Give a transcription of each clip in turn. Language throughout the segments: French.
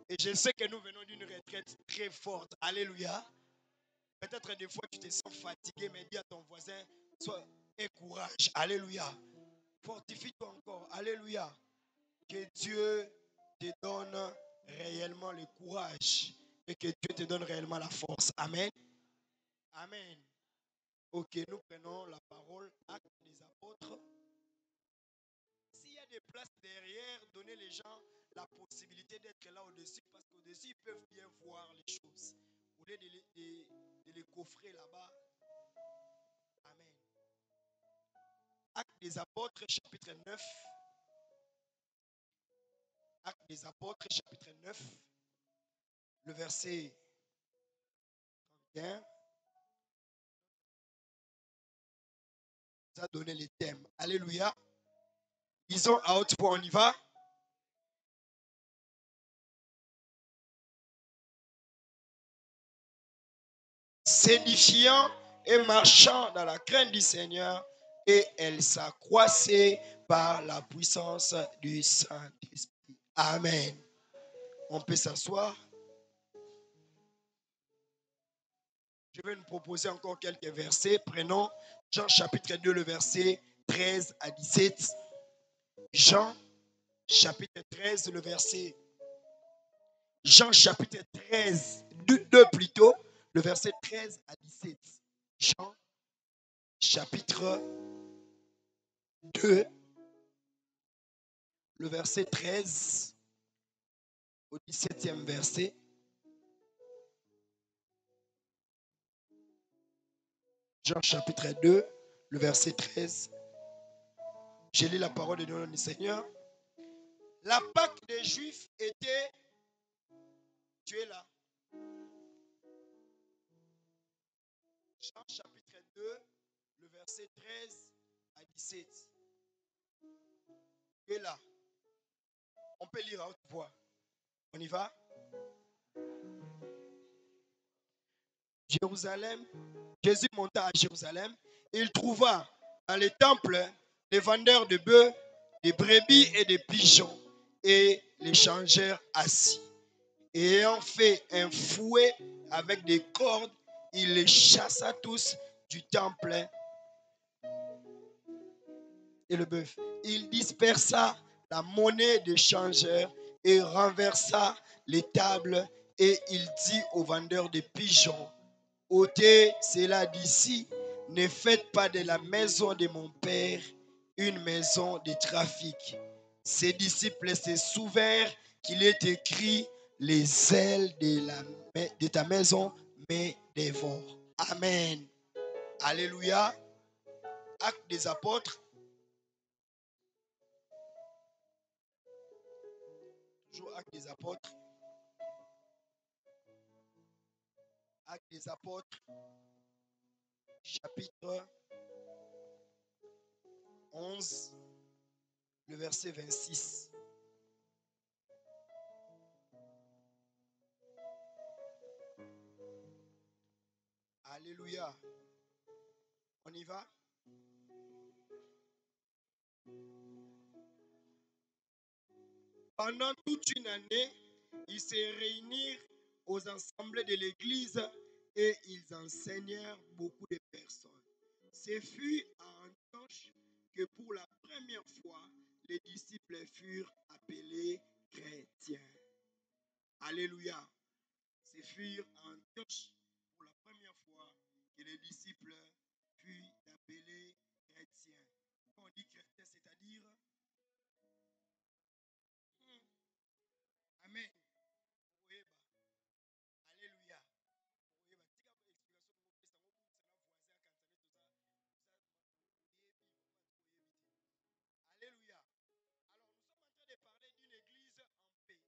Et je sais que nous venons d'une retraite très forte. Alléluia. Peut-être des fois tu te sens fatigué, mais dis à ton voisin, aie courage. Alléluia. Fortifie-toi encore. Alléluia. Que Dieu te donne réellement le courage et que Dieu te donne réellement la force. Amen. Amen. Ok, nous prenons la parole. Actes des apôtres. S'il y a des places derrière, donnez les gens la possibilité d'être là au-dessus, parce qu'au-dessus, ils peuvent bien voir les choses. Au lieu de les coffrer là-bas. Amen. Actes des apôtres, chapitre 9. Actes des apôtres, chapitre 9. Le verset 31. Ça a donné les thèmes. Alléluia. Disons à haute voix, on y va. S'édifiant et marchant dans la crainte du Seigneur, et elle s'accroissait par la puissance du Saint-Esprit. Amen. On peut s'asseoir. Je vais nous proposer encore quelques versets. Prenons Jean chapitre 2, le verset 13 à 17. Jean chapitre 13, le verset. Jean chapitre 13, 2 plutôt, le verset 13 à 17. Jean chapitre 2, le verset 13 au 17e verset. Jean chapitre 2, le verset 13. J'ai lu la parole de notre Seigneur. La Pâque des Juifs était... Tu es là. Jean chapitre 2, le verset 13 à 17. Tu es là. On peut lire à haute voix. On y va? Jérusalem. Jésus monta à Jérusalem. Il trouva dans les temples des vendeurs de bœufs, des brebis et des pigeons, et les changèrent assis. Et ayant fait un fouet avec des cordes, il les chassa tous du temple et le bœuf. Il dispersa la monnaie des changeurs et renversa les tables, et il dit aux vendeurs de pigeons, ôtez cela d'ici, ne faites pas de la maison de mon Père une maison de trafic. Ses disciples se souvinrent qu'il est écrit, les ailes de ta maison me dévorent. Amen. Alléluia. Actes des apôtres. Toujours Actes des apôtres. Actes des apôtres. Chapitre 11, le verset 26. Alléluia. On y va? Pendant toute une année, ils se réunirent aux assemblées de l'Église et ils enseignèrent beaucoup de personnes. Ce fut à Antioche que pour la première fois, les disciples furent appelés chrétiens. Alléluia. Ce fut à Antioche pour la première fois que les disciples furent appelés chrétiens. Quand on dit chrétien, c'est-à-dire... Amen. Alléluia. Alléluia. Alors, nous sommes en train de parler d'une église en paix.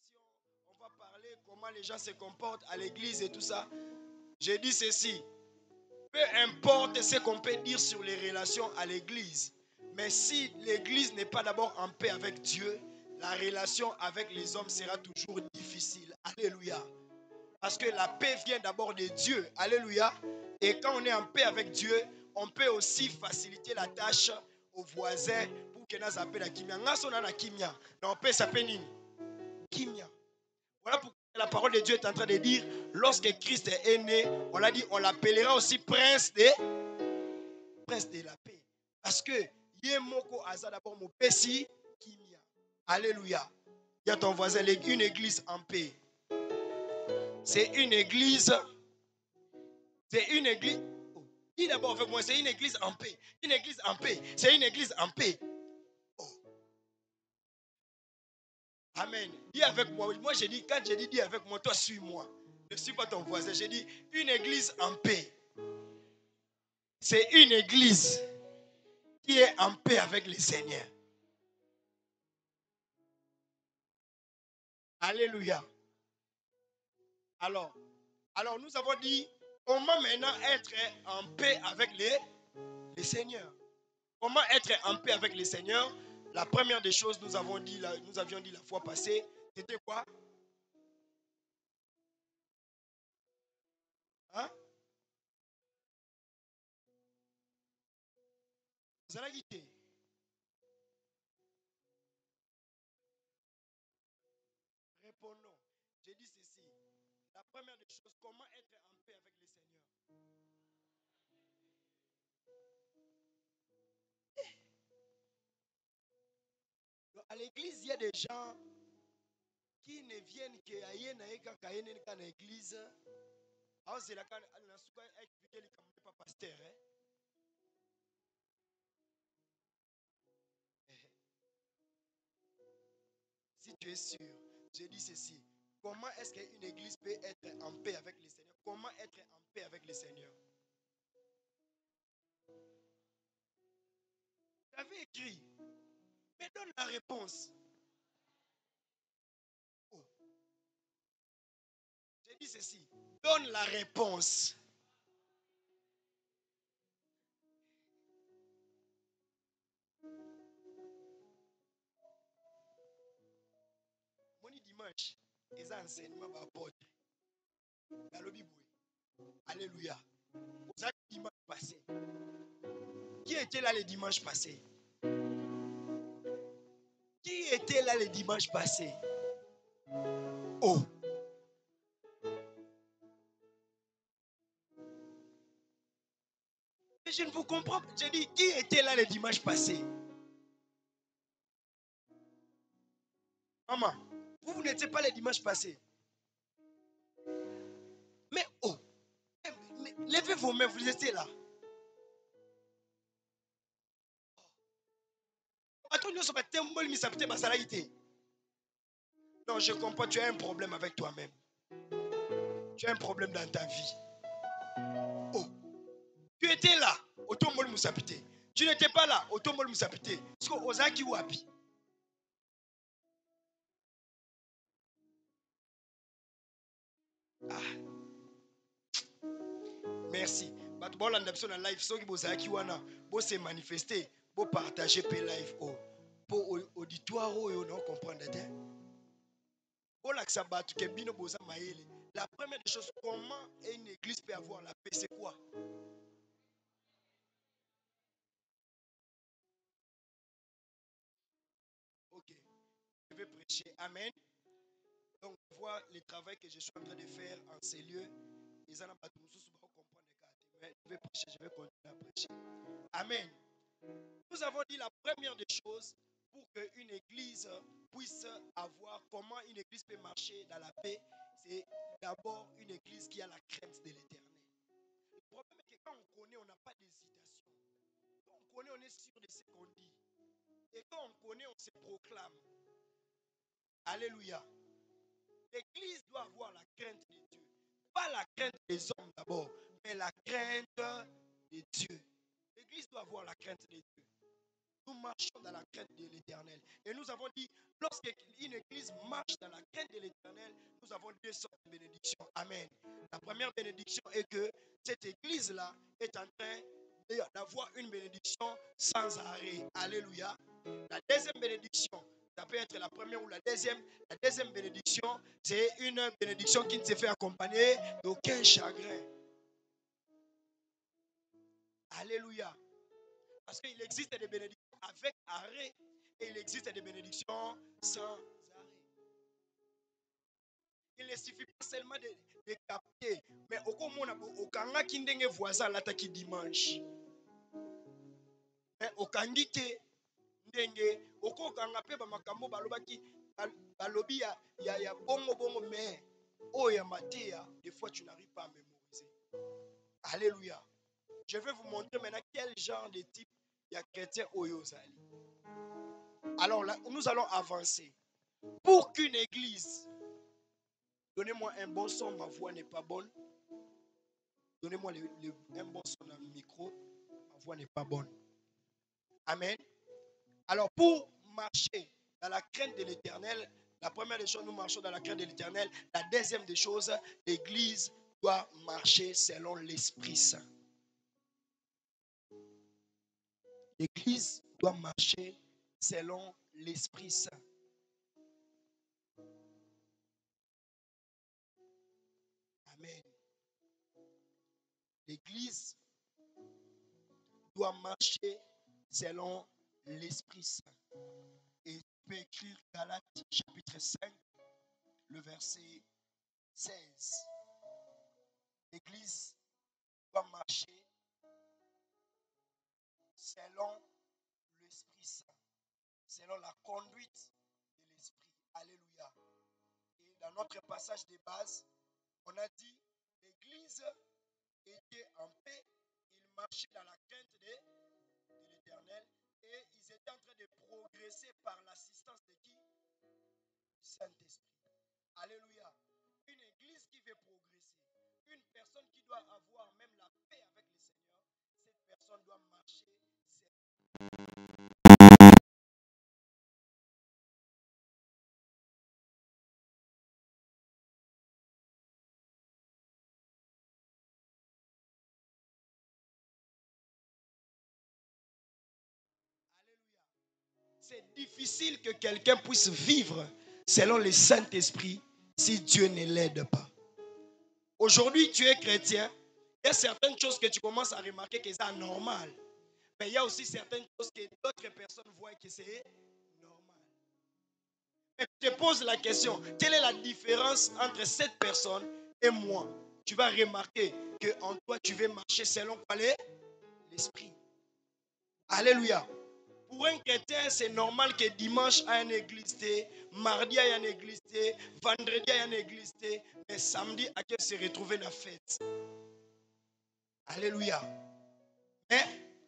On va parler comment les gens se comportent à l'église et tout ça. J'ai dit ceci. Peu importe ce qu'on peut dire sur les relations à l'église, mais si l'église n'est pas d'abord en paix avec Dieu, la relation avec les hommes sera toujours difficile. Alléluia. Parce que la paix vient d'abord de Dieu. Alléluia. Et quand on est en paix avec Dieu, on peut aussi faciliter la tâche aux voisins pour que nous appelle la kimia. Nous sommes la kimia. On peut s'appeler kimia. Voilà pourquoi la parole de Dieu est en train de dire, lorsque Christ est né, on l'a dit, on l'appellera aussi prince de la paix. Parce que Yemoko Aza d'abord mon pessi kimia. Alléluia. Il y a ton voisin, une église en paix. C'est une église. C'est une église. Oh, dis d'abord avec moi, c'est une église en paix. Une église en paix. C'est une église en paix. Oh. Amen. Dis avec moi. Moi, j'ai dit, quand j'ai dit, dis avec moi, toi, suis-moi. Ne suis pas ton voisin. J'ai dit, une église en paix. C'est une église qui est en paix avec le Seigneur. Alléluia. Alors, nous avons dit, comment maintenant être en paix avec les Seigneurs? Comment être en paix avec les Seigneurs? La première des choses, nous avions dit la fois passée, c'était quoi? Hein? Vous allez guider. Répondons. J'ai dit ceci. La première des choses, comment être en paix avec les Seigneurs? À l'église, il y a des gens qui ne viennent qu'à l'église. C'est la pas pasteur. Si tu es sûr, j'ai dit ceci. Comment est-ce qu'une église peut être en paix avec les Seigneurs? Comment être en paix avec les Seigneurs? J'avais écrit, mais donne la réponse. Oh. J'ai dit ceci. Donne la réponse. Moni dimanche, ils ont enseignement à apporter. Alléluia. Dimanche passé. Qui était là le dimanche passé? Qui était là le dimanche passé? Oh. Mais je ne vous comprends pas. J'ai dit, qui était là le dimanche passé? Maman, vous n'étiez pas le dimanche passé. Mais oh. Mais, levez vos mains, vous étiez là. Non, je comprends, tu as un problème avec toi-même. Tu as un problème dans ta vie. Oh, tu étais là, Otomol Moussapité. Tu n'étais pas là, Otomol Moussapité. Parce que Ozaki Wapi. Ah. Merci. Bon, la live, ceux qui Ozaki Wana, bon se manifester, bon partager pe live. Oh, pour auditoire, oh, non comprendre. Bon, la première des choses, comment une église peut avoir la paix, c'est quoi? Ok, je vais prêcher. Amen. Donc, voir le travail que je suis en train de faire en ces lieux. Ils en ont pas tous comprendre les cartes. Mais je vais prêcher, je vais continuer à prêcher. Amen. Nous avons dit la première des choses pour qu'une église puisse avoir, comment une église peut marcher dans la paix, c'est d'abord une église qui a la crainte de l'éternel. Le problème est que quand on connaît, on n'a pas d'hésitation. Quand on connaît, on est sûr de ce qu'on dit. Et quand on connaît, on se proclame. Alléluia. L'église doit avoir la crainte de Dieu. Pas la crainte des hommes d'abord, mais la crainte de Dieu. L'église doit avoir la crainte de Dieu. nous marchons dans la crainte de l'Éternel. Et nous avons dit, lorsqu'une église marche dans la crainte de l'Éternel, nous avons deux sortes de bénédictions. Amen. La première bénédiction est que cette église-là est en train d'avoir une bénédiction sans arrêt. Alléluia. La deuxième bénédiction, ça peut être la première ou la deuxième. La deuxième bénédiction, c'est une bénédiction qui ne se fait accompagner d'aucun chagrin. Alléluia. Parce qu'il existe des bénédictions avec arrêt et il existe des bénédictions sans arrêt. Il ne suffit pas seulement de capter, mais au kanga qui ndenge voisin l'attaque dimanche. Mais au kangite ndenge oko kanga pe ba makambo balobaki balobi ya bongo mais oh ya matéa des fois tu n'arrives pas à mémoriser. Alléluia. Je vais vous montrer maintenant quel genre de type il y a chrétien oyozali. Alors là, nous allons avancer. Pour qu'une église, donnez-moi un bon son, ma voix n'est pas bonne. Donnez-moi un bon son dans le micro, ma voix n'est pas bonne. Amen. Alors pour marcher dans la crainte de l'Éternel, la première des choses, nous marchons dans la crainte de l'Éternel. La deuxième des choses, l'église doit marcher selon l'Esprit Saint. L'église doit marcher selon l'Esprit Saint. Amen. L'église doit marcher selon l'Esprit Saint. Et tu peux écrire Galates chapitre 5, le verset 16. L'église doit marcher selon l'Esprit Saint, selon la conduite de l'Esprit. Alléluia. Et dans notre passage de base, on a dit l'église était en paix, ils marchaient dans la crainte de l'Éternel et ils étaient en train de progresser par l'assistance de qui? Du Saint-Esprit. Alléluia. Une église qui veut progresser, une personne qui doit avoir même la paix avec le Seigneur, cette personne doit marcher. C'est difficile que quelqu'un puisse vivre selon le Saint-Esprit si Dieu ne l'aide pas. Aujourd'hui, tu es chrétien. Il y a certaines choses que tu commences à remarquer que c'est anormal. Mais il y a aussi certaines choses que d'autres personnes voient que c'est normal. Et tu te poses la question, quelle est la différence entre cette personne et moi? Tu vas remarquer qu'en toi, tu veux marcher selon quoi? L'Esprit. Alléluia. Pour un chrétien, c'est normal que dimanche à une église, mardi à une église, vendredi à une église, mais samedi à qu'elle se retrouve dans la fête. Alléluia. Mais,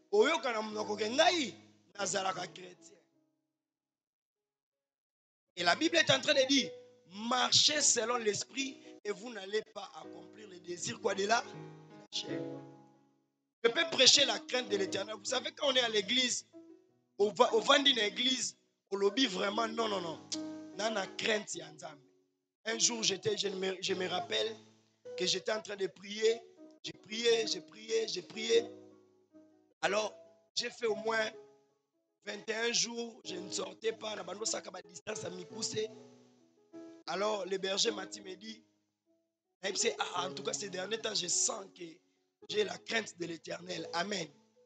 et la Bible est en train de dire, marchez selon l'esprit et vous n'allez pas accomplir les désirs quoi de la chair. Je peux prêcher la crainte de l'Éternel. Vous savez, quand on est à l'église, au vent d'une église, au lobby vraiment, non. Nana crainte yanzam. Un jour, je me rappelle que j'étais en train de prier. J'ai prié. Alors, j'ai fait au moins 21 jours, je ne sortais pas. Distance à m'écousser. Alors, le berger m'a dit, en tout cas, ces derniers temps, je sens que j'ai la crainte de l'Éternel. Amen.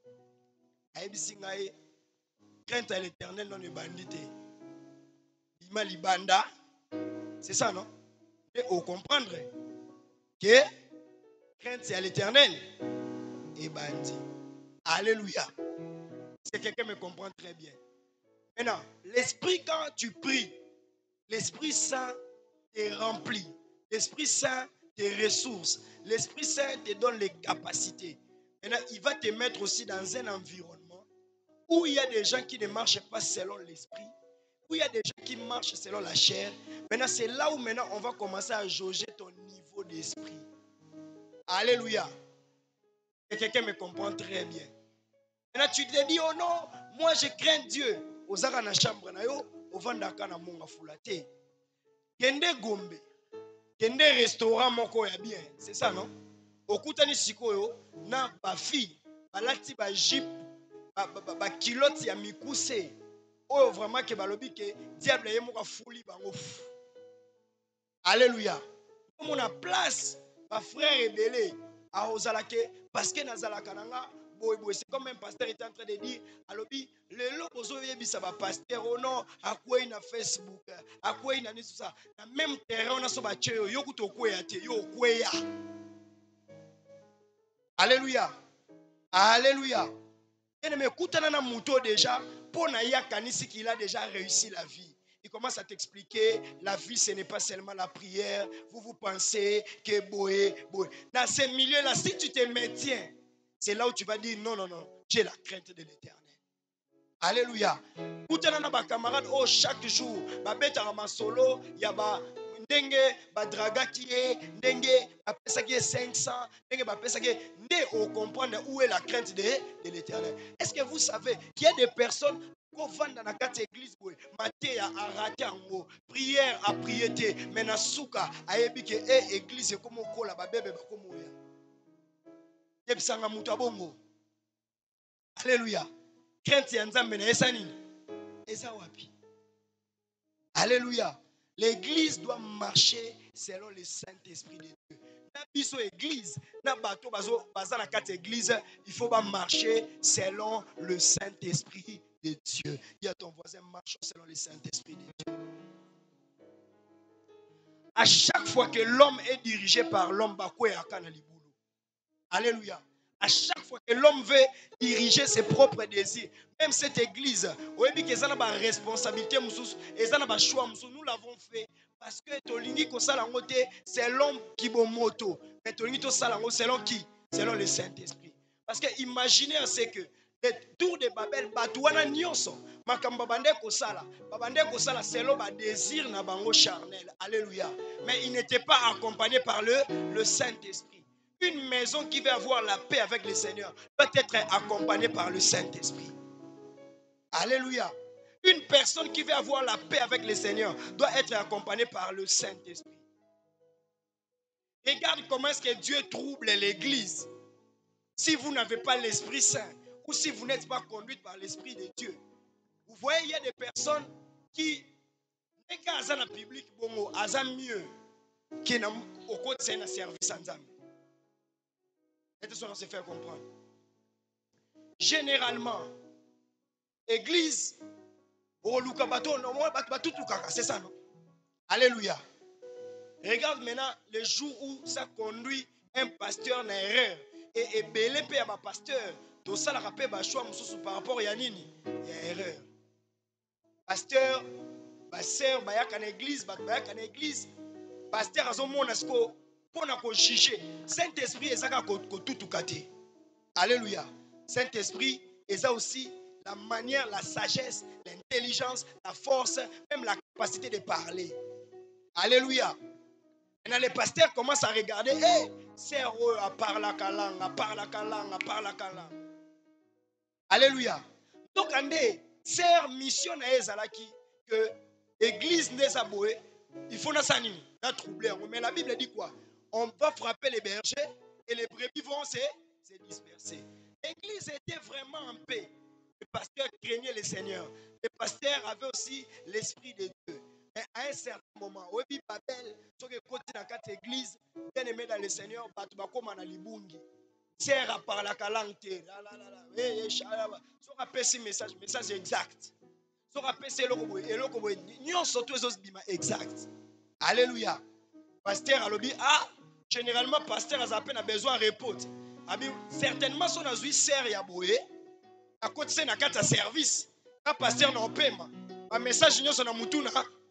Crainte à l'Éternel, non, le bandit. Ima libanda. C'est ça, non? Et au comprendre que crainte à l'Éternel et bandit. Alléluia. C'est quelqu'un me comprend très bien. Maintenant, l'Esprit, quand tu pries, l'Esprit Saint te remplit. L'Esprit Saint te ressource. L'Esprit Saint te donne les capacités. Maintenant, il va te mettre aussi dans un environnement où il y a des gens qui ne marchent pas selon l'Esprit, où il y a des gens qui marchent selon la chair. Maintenant, c'est là où maintenant on va commencer à jauger ton niveau d'esprit. Alléluia. Et quelqu'un me comprend très bien. Maintenant, tu te dis, oh non, moi je crains Dieu. Ozaka na chambre na yo, ovandaka na monga fulate. Kende gombe, kende restaurant moko ya bien. C'est ça, non? Okutani sikoyo, na ba fille, balati ba jeep, ba kilote ya mikuse. Oyo vraiment ke balobi ke diable ye moko fuli bango. Alléluia. Mon a place, ma frère est belé. A ozalake, parce que nazalaka nanga. C'est comme un pasteur était en train de dire, alobi, le lo bozo yebisa ba pasteur oh non, à quoi il na Facebook, à quoi il na tout ça. Na même terrain on a so ba cheyo, yo kuto kweya te, yo kweya. Alléluia. Alléluia. Et ne m'écoute na muto déjà, pour na ya kanisi qu'il a déjà réussi la vie. Il commence à t'expliquer, la vie ce n'est pas seulement la prière, vous pensez que boé. Dans ces milieux-là, si tu te maintiens, c'est là où tu vas dire non, j'ai la crainte de l'Éternel. Alléluia. Koutana ba camarade oh chaque jour, ba beta ma solo, ya ba ndenge ba dragaki ndenge ba pesa ki 500, ndenge ba pesa ki ndé on comprendre où est la crainte de l'Éternel. Est-ce que vous savez qu'il y a des personnes qui vont dans la carte église maté a raté en prière à prier mais na souka ayebi ke église comme kola ba bébé ba comme ya. Yebisanga mutu abongo. Alléluia. Crainte ya nzambe na esa nini? Esa wapi? Alléluia. L'église doit marcher selon le Saint-Esprit de Dieu. Na biso église, na bato baza na kati église, il faut pas marcher selon le Saint-Esprit de Dieu. Dis à ton voisin, marche selon le Saint-Esprit de Dieu. À chaque fois que l'homme est dirigé par l'homme, alléluia. À chaque fois que l'homme veut diriger ses propres désirs, même cette église, responsabilité, choix, nous l'avons fait parce que c'est l'homme qui est moto. Mais selon qui? Selon le Saint-Esprit. Parce que imaginez c'est que les tours de Babel, Batouana Nyonso, Makamba Bande Kosala, Babande Kosala, c'est l'homme désir na bango charnel. Alléluia. Mais il n'était pas accompagné par le Saint-Esprit. Une maison qui veut avoir la paix avec le Seigneur doit être accompagnée par le Saint-Esprit. Alléluia. Une personne qui veut avoir la paix avec le Seigneur doit être accompagnée par le Saint-Esprit. Regarde comment est-ce que Dieu trouble l'église. Si vous n'avez pas l'Esprit Saint ou si vous n'êtes pas conduite par l'Esprit de Dieu. Vous voyez, il y a des personnes qui, quand dans le public, ont mieux qu'au côté de service en Zambie. On se fait comprendre. Généralement, église, c'est ça, non? Alléluia. Regarde maintenant le jour où ça conduit un pasteur en erreur. Et belé pe ya pasteur, tout ça la rappelle choix par rapport à Yanini. Il y a erreur. Pasteur, sœur, bayak en église, bayak en église. Pasteur a son monasko pour na juger. Saint-Esprit est ça ko tout kate. Alléluia. Saint-Esprit est ça aussi la manière, la sagesse, l'intelligence, la force, même la capacité de parler. Alléluia. Et les pasteurs commencent à regarder, c'est heureux à part la langue, à part la langue, à part la langue. Alléluia. Donc, c'est mission que l'église n'est abouée, il faut la troubler. Mais la Bible dit quoi? On va frapper les bergers et les brebis vont se disperser. L'église était vraiment en paix. Les pasteurs craignaient le Seigneur. Les pasteurs avaient aussi l'Esprit de Dieu. Mais à un certain moment, au début Babel, sur le côté de la église, bien aimé dans le Seigneur, Batubakoma na libungi. Sert à par la calante. Sur rappel ce message exact. Sur rappel c'est le nous surtout les autres exact. Alléluia. Pasteur alobi généralement pasteur a à peine besoin de repos. Certainement son azui sert ya boé. À côté c'est na carte service. Un pasteur na paiement. Un message nous son mutuna.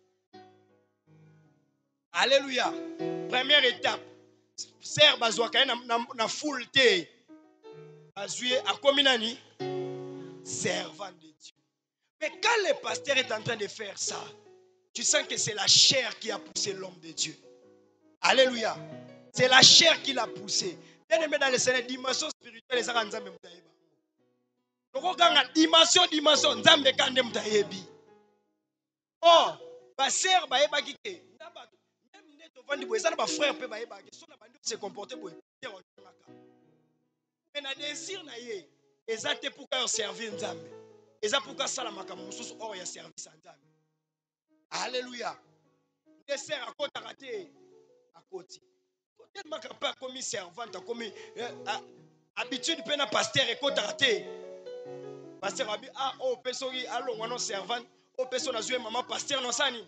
Alléluia. Première étape. Sert bazouaka na full té. Bazoué a combinani servant de Dieu. Mais quand le pasteur est en train de faire ça, tu sens que c'est la chair qui a poussé l'homme de Dieu. Alléluia. C'est la chair qui l'a poussé. Bien aimé dans le Seigneur, dimension spirituelle, les Lokokanga dimension nzambe kande mutayebi. Oh, ba sœur ba yebaki ke. Même nde tovandi boye ezana ba frère pe ba yebaki. So na bandi se comporter boye. Mais na désir na ye, eza te pour ka servir nzambe. Eza pour ka sala makambo mususu or ya service nzambe. Alléluia. Des sœurs à côté raté à côté. Tellement que pas commis servante, commis habitude pe na pasteur et côté raté. Pasteur abi ah oh pesori allons on servante, oh personne a joué maman pasteur non sani.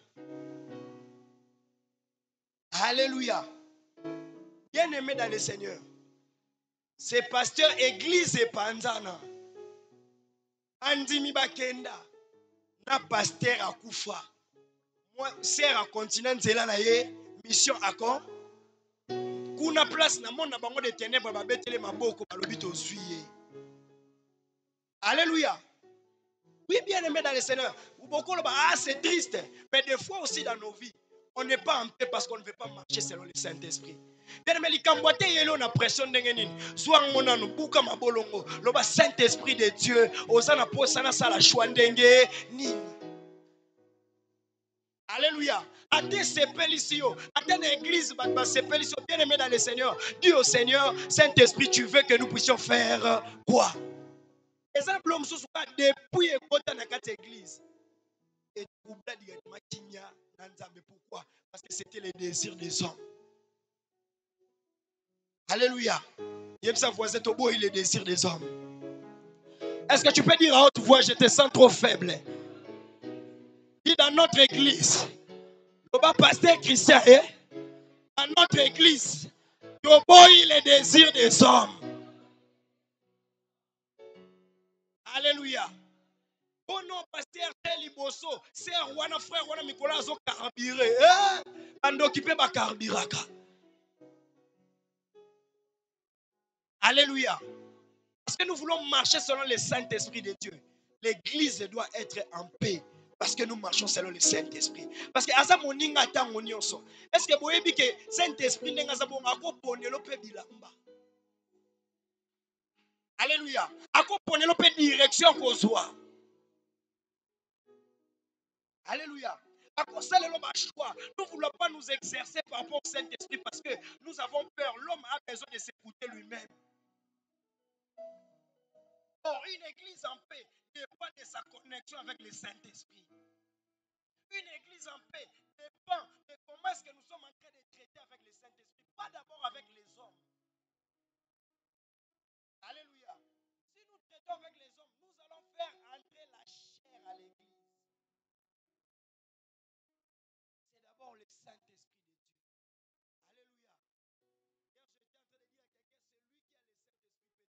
Alléluia. Bien aimé dans le Seigneur. C'est pasteur église et panzana. Andimi bakenda. Na pasteur akufa. Moi sert à continent zela na ye mission akon. Kuna place na monde na bango de ténèbres ba betele maboko balobi to suye. Alléluia. Oui, bien aimé dans le Seigneur. Ah, c'est triste. Mais des fois aussi dans nos vies, on n'est pas en paix parce qu'on ne veut pas marcher selon le Saint-Esprit. Bien aimé, on a pression de soit on a buka mabolongo. Le Saint-Esprit de Dieu, osana posana sala chouandenge ni. Alléluia. Attends sepelissio, attends l'église, sepelissio. Bien aimé dans le Seigneur. Dis au Seigneur, Saint-Esprit, tu veux que nous puissions faire quoi? Exemple, l'homme sous depuis écouter dans cette église. Et troubla directement Kinya Nanzambe. Pourquoi? Parce que c'était le désir des hommes. Alléluia. Il aime sa voisin Tobo, il est le désir des hommes. Est-ce que tu peux dire à haute voix, je te sens trop faible? Dis dans notre église, le pasteur Christian, dans notre église, Tobo, il est le désir des hommes. Alléluia. Oh non, pasteur Liboso, c'est un frère, wana Nicolas zo carburé. On occupé ba carbiraka. Alléluia. Parce que nous voulons marcher selon le Saint-Esprit de Dieu. L'église doit être en paix. Parce que nous marchons selon le Saint-Esprit. Parce que asa moninga tango nyonso. Est-ce que boyebi ke Saint-Esprit nenga za bonga ko ponelo pe bilamba. Alléluia. Ako ponelo pe direction kozwa. Alléluia. Nous ne voulons pas nous exercer par rapport au Saint-Esprit parce que nous avons peur. L'homme a besoin de s'écouter lui-même. Or, une église en paix dépend de sa connexion avec le Saint-Esprit. Une église en paix dépend de comment est-ce que nous sommes en train de traiter avec le Saint-Esprit. Pas d'abord avec les hommes. Alléluia. Si nous traitons avec les hommes, nous allons faire entrer la chair à l'église. C'est d'abord le Saint-Esprit de Dieu. Alléluia. Hier, j'étais en train de dire à quelqu'un, celui qui a le Saint-Esprit fait tout.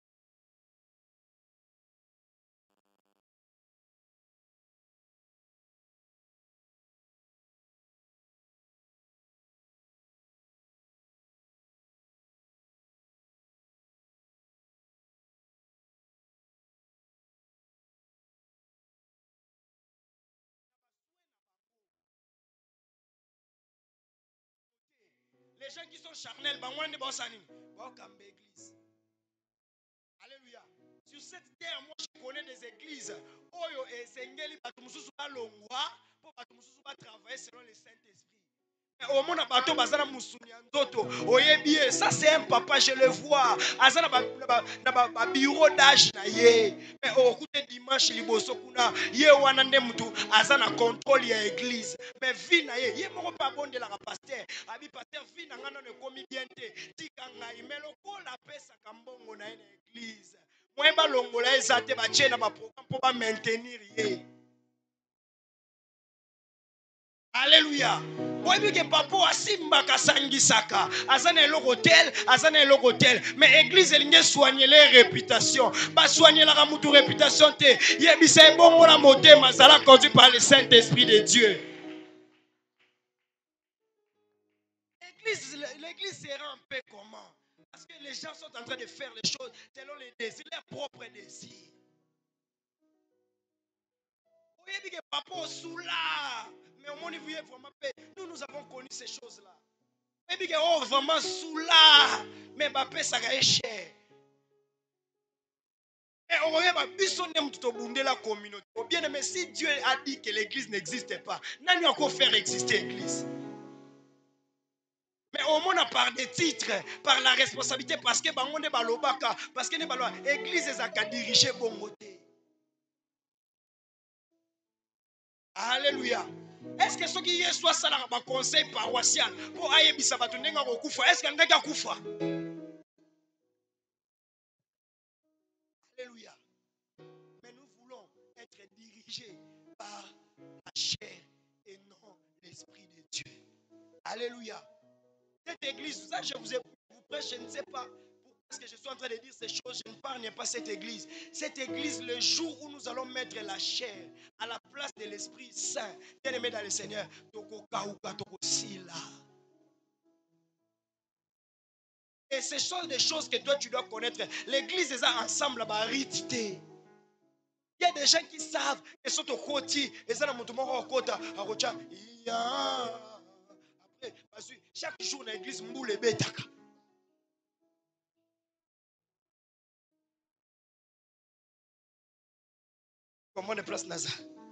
Les gens qui sont charnels, église. Alléluia. Sur cette terre, moi je connais des églises. Oyo et Sengeli, pour travailler selon le Saint-Esprit. Au monde bateau bazana musunya ndoto oyebie ça c'est un papa je le vois azana ba bureau d'âge na ye mais au côté dimanche liboso kuna ye wana nde mutu azana contrôle ya église mais vie na ye moko pa bonde la pasteur abi pasteur vie na ngana ne komi bien te tika ngai melo ko la pesa kambongo na église moi ba longola ezate ba tchena ba programme pour ba maintenir ye. Alléluia. Oui, que papa asimba kasangisaka. Azana eloko tel, azana eloko tel. Mais église elle soigner les réputations. Pas soigner la ramutu réputation te. Yebisa bon la motema sala conduit par le Saint-Esprit de Dieu. L'église sera en paix comment? Parce que les gens sont en train de faire les choses selon les désirs, leurs propres désirs. Oui, que papa soula. Mais au monde, vous voyez vraiment paix. Nous avons connu ces choses-là. Et puis, oh, vraiment soula. Mais Mbappé, ça gagne cher. Et on va la communauté. Bien aimé, si Dieu a dit que l'église n'existe pas, n'a pas encore faire exister l'église. Mais au moins par des titres, par la responsabilité, parce que on est balobaka, parce que l'église est dirigée bon côté. Alléluia. Est-ce que ce qui est soit ça un conseil paroissial pour aïe bisabatu nenga kokufa? Est-ce qu'il y a kufa? Alléluia. Mais nous voulons être dirigés par la chair et non l'esprit de Dieu. Alléluia. Cette église, ça je vous prêche, je ne sais pas pourquoi que je suis en train de dire ces choses, je ne parle pas cette église. Cette église, le jour où nous allons mettre la chair à la place de l'Esprit Saint, bien aimé dans le Seigneur, et ce sont des choses que toi tu dois connaître. L'église est ensemble à barité. Il y a des gens qui savent qu'ils sont au côté, et ça, après, chaque jour, l'église moule et bétaka. Comment on place Naza?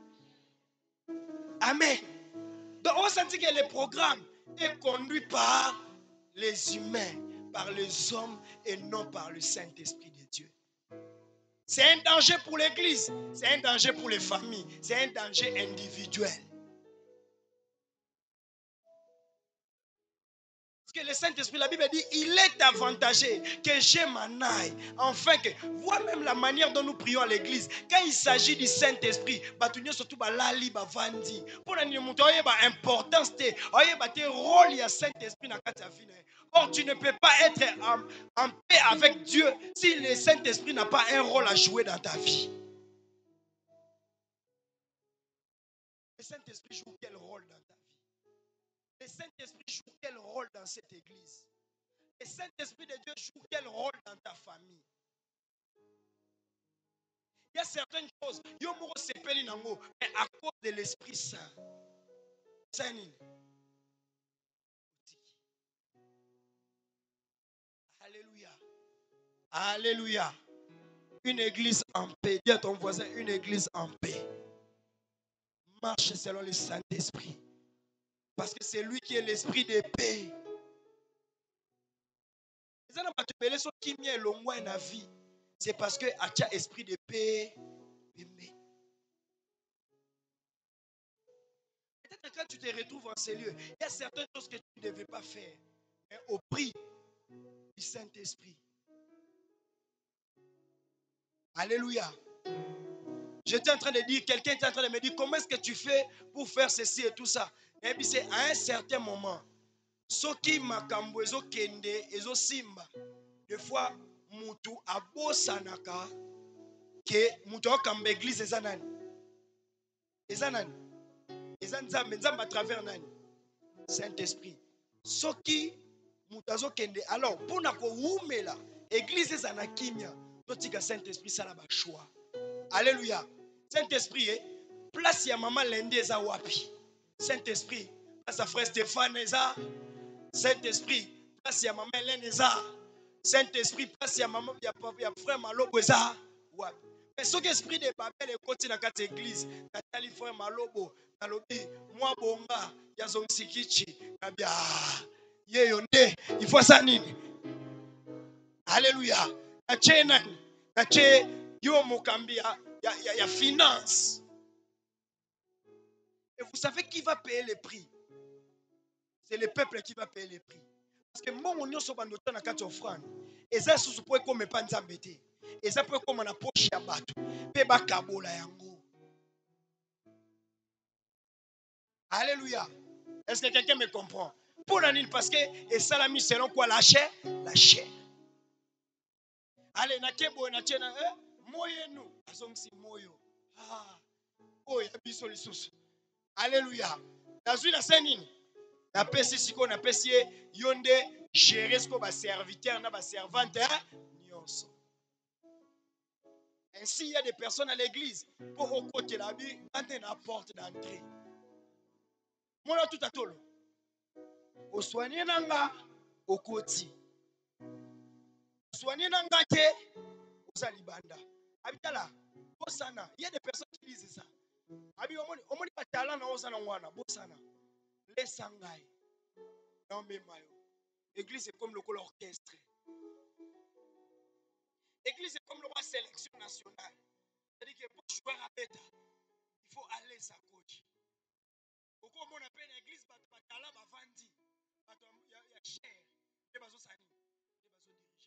Amen. Donc, on sent que le programme est conduit par les humains, par les hommes et non par le Saint-Esprit de Dieu. C'est un danger pour l'église, c'est un danger pour les familles, c'est un danger individuel. Parce que le Saint-Esprit, la Bible dit, il est avantagé que j'aime un aille. Enfin que, vois même la manière dont nous prions à l'église. Quand il s'agit du Saint-Esprit, batunye surtout balali bavandi. Pour la importance de rôle il y a Saint-Esprit dans ta vie. Or, tu ne peux pas être en paix avec Dieu si le Saint-Esprit n'a pas un rôle à jouer dans ta vie. Le Saint-Esprit joue quel rôle dans ta vie? Le Saint-Esprit joue quel rôle dans cette église? Le Saint-Esprit de Dieu joue quel rôle dans ta famille? Il y a certaines choses, mais à cause de l'Esprit Saint. Alléluia. Alléluia. Une église en paix. Dis à ton voisin, une église en paix. Marche selon le Saint-Esprit. Parce que c'est lui qui est l'esprit de paix. C'est parce que tu as esprit de paix. Peut-être quand tu te retrouves en ces lieux, il y a certaines choses que tu ne devais pas faire. Mais au prix du Saint-Esprit. Alléluia. J'étais en train de dire, quelqu'un était en train de me dire, comment est-ce que tu fais pour faire ceci et tout ça? Et puis c'est à un certain moment. Soki makambo ezo kende ezo simba. Des fois, mutu abosanaka ke mutu okamba église ezanani. Ezanani. Ezanzambe à travers nani. Saint-Esprit. Soki mutu azo kende. Alors, pour nako umela église ezanakimia. Totika Saint-Esprit ça la choix. Alléluia. Saint-Esprit, place ya maman Lendi eza wapi. Saint-Esprit, place ya frère Stéphane eza. Saint-Esprit, place ya maman Hélène eza. Saint-Esprit, place ya maman ya frère Malobo eza wapi. Mais ce esprit de Babel est côté dans cette église. Natali frère Malobo, nalobi moi bonga ya zonsikichi nabia ye yonde il faut ça nini. Alléluia. Nache nani? Nache yo mokambi ya finance. Et vous savez qui va payer le prix? C'est le peuple qui va payer le prix. Parce que moi, on est dans la carte offrande. Et ça, c'est pour qu'on me pas embêté. Et ça peut comme on a poche à battre. Peba kabola yango. Alléluia. Est-ce que quelqu'un me comprend? Pour l'année, parce que et ça l'a mis selon quoi la chair? La chair. Allez, na kebo na chena moye nous. Azongsi moyo. Ah. Oh, ya biso lisusu. Alléluia. Nazui la senine. Na pesi siko na pesi yonde gérer ce ko ba serviteur na ba servante nyonso. Ainsi il y a des personnes à l'église pour au côté la vie ante na porte d'entrée. Mona tout atolo. O soigner nanga au côté. Soigner nanga te osali banda. Abitala, Bosana. Il y a des personnes qui disent ça. Abi, au moins, pas talent dans Osana Wana. Bosana. Les Sangai. Non, mais Mayo. L'église est comme le col orchestre. L'église est comme le roi sélection nationale. C'est-à-dire que pour jouer à bêta, il faut aller sa coach. Pourquoi on appelle l'église Batala Bavandi? Il y a cher. Et bazo sani. Et bazo diriger.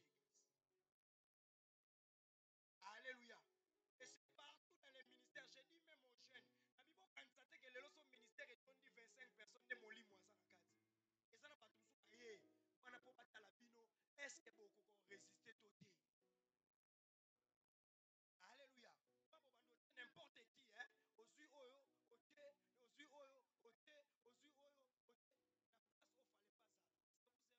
Alléluia. Et c'est partout dans les ministères. J'ai dit même aux jeunes. Abibo kantate que les autres ministères et dit 25 personnes de moli moi ça na kati. Et ça n'a pas tout ça. On a pas batala bino. Est-ce que beaucoup résister toté? Alléluia. N'importe qui, hein. Ozu oyo, ote, ozu oyo, ote, ozu oyo, ote. La place où fallait pas ça.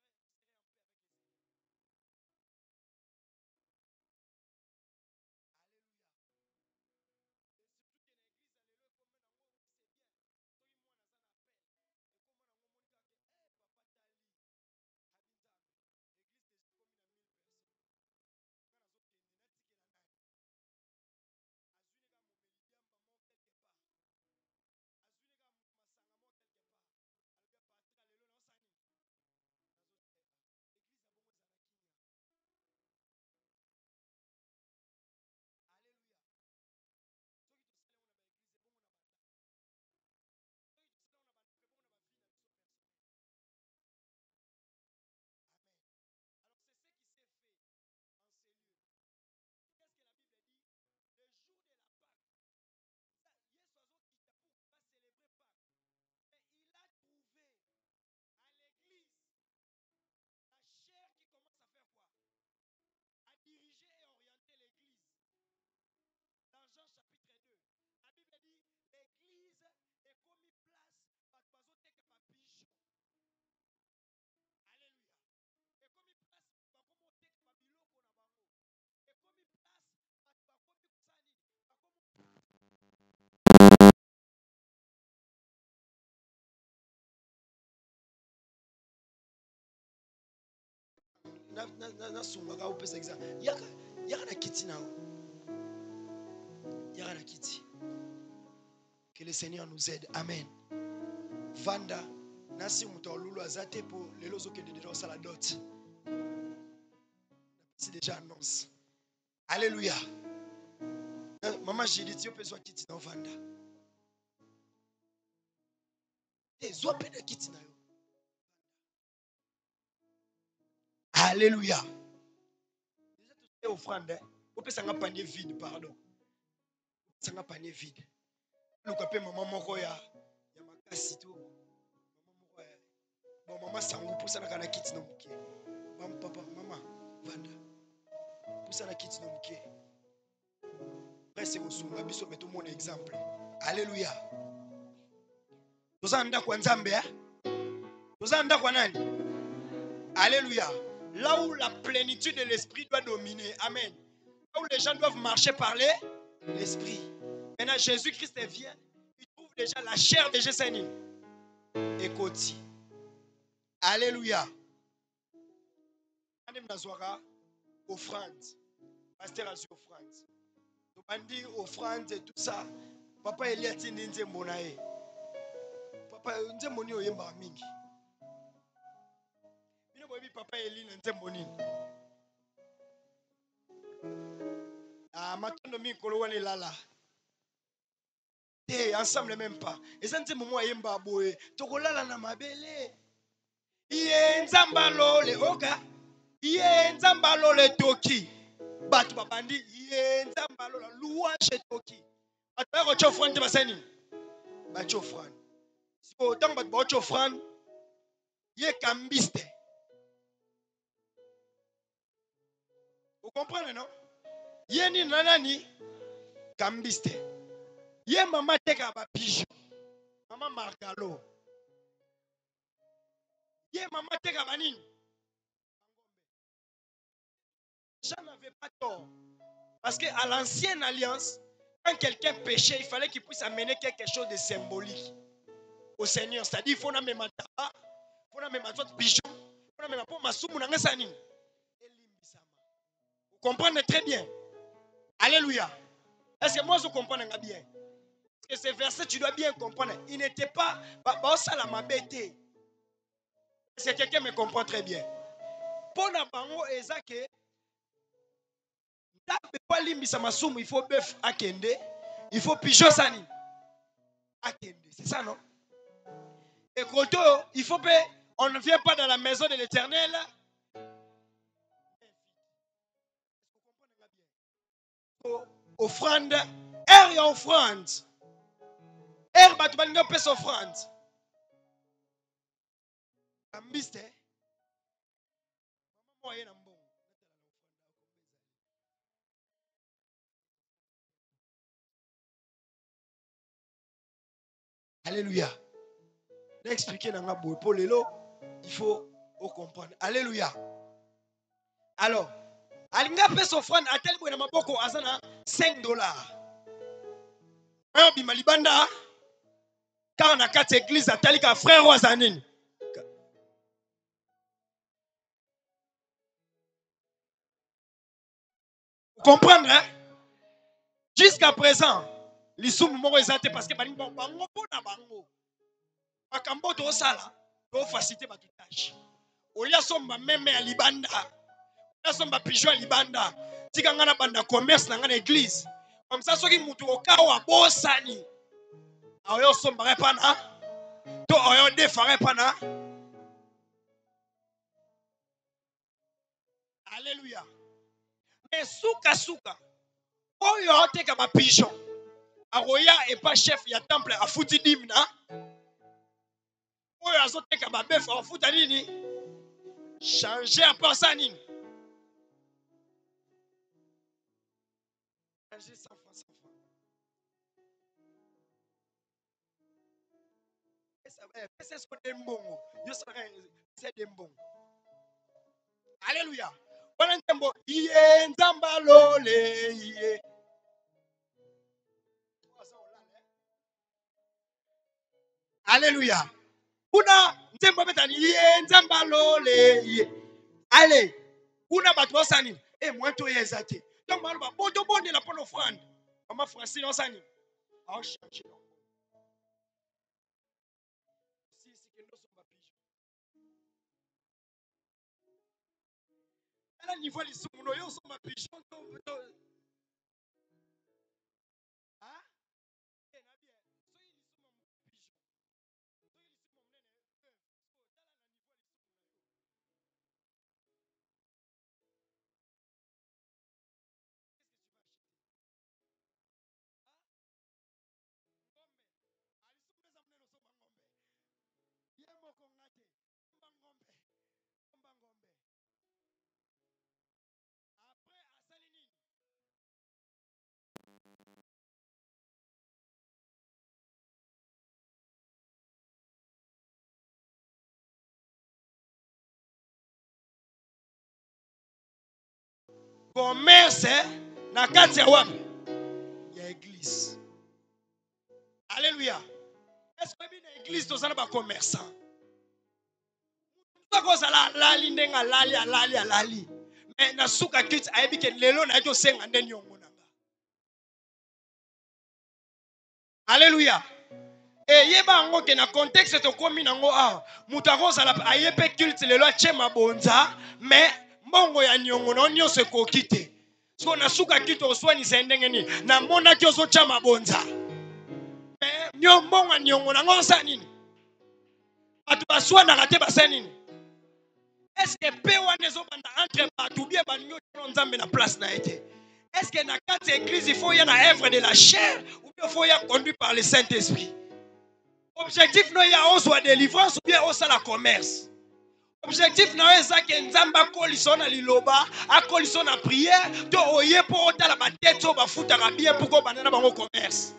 Diriger et orienter l'église. Dans Jean chapitre 2, la Bible dit l'église est commis place par bazotek par pigeon. Alléluia. Et commis place par comme tek par biloko na bango. Et commis place par comme kusani. Na sungaka opesa exemple. Yaka na kiti na. Yaka na kiti. Que le Seigneur nous aide. Amen. Vanda, nasi muto lulu azate po lelo zo kende déjà la dot. C'est déjà annonce. Alléluia. Maman j'ai dit tu peux soit kiti na Vanda. Et zo pe na kiti na yo. Alléluia. Déjà tout est offrande. On peut s'en panier vide, pardon. Ça n'a panier vide. Nous capé maman moko ya makasi to. Bon maman sangu pour ça na kiti na muke. Maman papa maman Vanda. Pour ça na kiti na muke. Reste au sunga biso mettons mon exemple. Alléluia. Tozanda kwa Nzambe hein? Tozanda kwa nani? Alléluia. Là où la plénitude de l'esprit doit dominer. Amen. Là où les gens doivent marcher par l'esprit. Maintenant Jésus-Christ vient, il trouve déjà la chair de Jésus. Écoute. Alléluia. Madame Nazwara, offrande. Pasteur a offrande. On dit offrande et tout ça. Papa Elia tindi nzembo na ye. Papa nzembo ni oyemba mingi. Bino boyebi papa Eli na nzembo nini. Ah matondo mi kolo wana lala. Eh ensemble même pas. Eza nzembo mo oyemba boye. Tokolala na mabele. Iye nzamba lole oka. Iye nzamba lole toki. Batu babandi iye nzamba lole louange toki. Batu ba ko offrande basani. Ba offrande. Si autant batu ba offrande ye kambiste. Vous comprenez non? Ye ni nanani kambiste. Ye mama teka ba pigeon. Maman Margalo. Ye maman teka banini. Jean n'avait pas tort. Parce qu'à l'ancienne alliance, quand quelqu'un péchait, il fallait qu'il puisse amener quelque chose de symbolique au Seigneur. C'est-à-dire, il faut même tabac, il faut même un pigeon, il faut même un massoumou. Vous comprenez très bien. Alléluia. Est-ce que moi je comprends bien? Et ce verset, tu dois bien comprendre. Il n'était pas. Est-ce que quelqu'un me comprend très bien? Pour la bango, Ezake, il faut bœuf akende, il faut pigeon sani akende. C'est ça, non? Et Koto, il faut pas. On ne vient pas dans la maison de l'Éternel. Offrande. Er y offrande. Er batubanga pes offrande. Ambiste. Alléluia. D'expliquer dans la boue. Pour l'élo, il faut comprendre. Alléluia. Alors, alinga pes offrande à tel point dans ma boko azana $5. Un bimalibanda. Car on a 4 églises à Talika, frère Ouazanin. Vous comprenez, hein? Jusqu'à présent, les sous m'ont résalté parce que bango bango na bango. Makambo to sala, to faciliter ma tâche. Olia somba même à libanda. Olia somba pigeon à libanda. Tika ngana banda commerce na ngana église. Comme ça soki mutu okawa bosani. Oyo somba repana. To oyo defare pana. Alléluia. Mais souka. Oyo teka ba pigeon. Aroya et pas chef ya temple à fouti dimna. Oyo azoteka ba bœuf à fouta nini. Changer à part ça nini. Changer 100 francs. C'est ce que dembongo. Yo serait c'est dembongo. Alléluia. Voilà un tembo. Iye nzambalole iye. Alléluia. Kuna ntembo betani iye nzambalole iye. Allez. Kuna batwa sani. Moi to yezate. Donc maloba boto bonde la pour l'offrande. Maman Francine on sani. Ah changer. À niveau les sous mon yo sont ma pigeon. Ah? Commerce na kati ya wapi? Ya église. Alléluia. Est-ce que bien l'église tozana ba commerçant? Tozala lali ndenga lali. Mais na suka kit ayebi ke lelo na yo senga ndeni yongo nanga. Alléluia. Et yeba ngo ke na contexte to komi nango a mutako zala ayepe culte lelo chema bonza mais mbongo ya nyongo na nyonso kokite. So na suka kit oswani sendenge ni na mona ki ozo chama bonza. Mais nyongo nyongo na ngosa nini? Atu baswana kate basanini. Est-ce que Péwanezo banda entre batou bien banyo nzambe na place na été? Est-ce que na quatre églises il faut y en a œuvre de la chair ou bien il faut y a conduit par le Saint-Esprit? Objectif non ya on soit délivrance ou bien on soit la commerce. Objectif non est ça que nzamba koliso na liloba, a koliso na prière, to oye pour otala ba tête so ba futa ka bien pour ko banana bango commerce.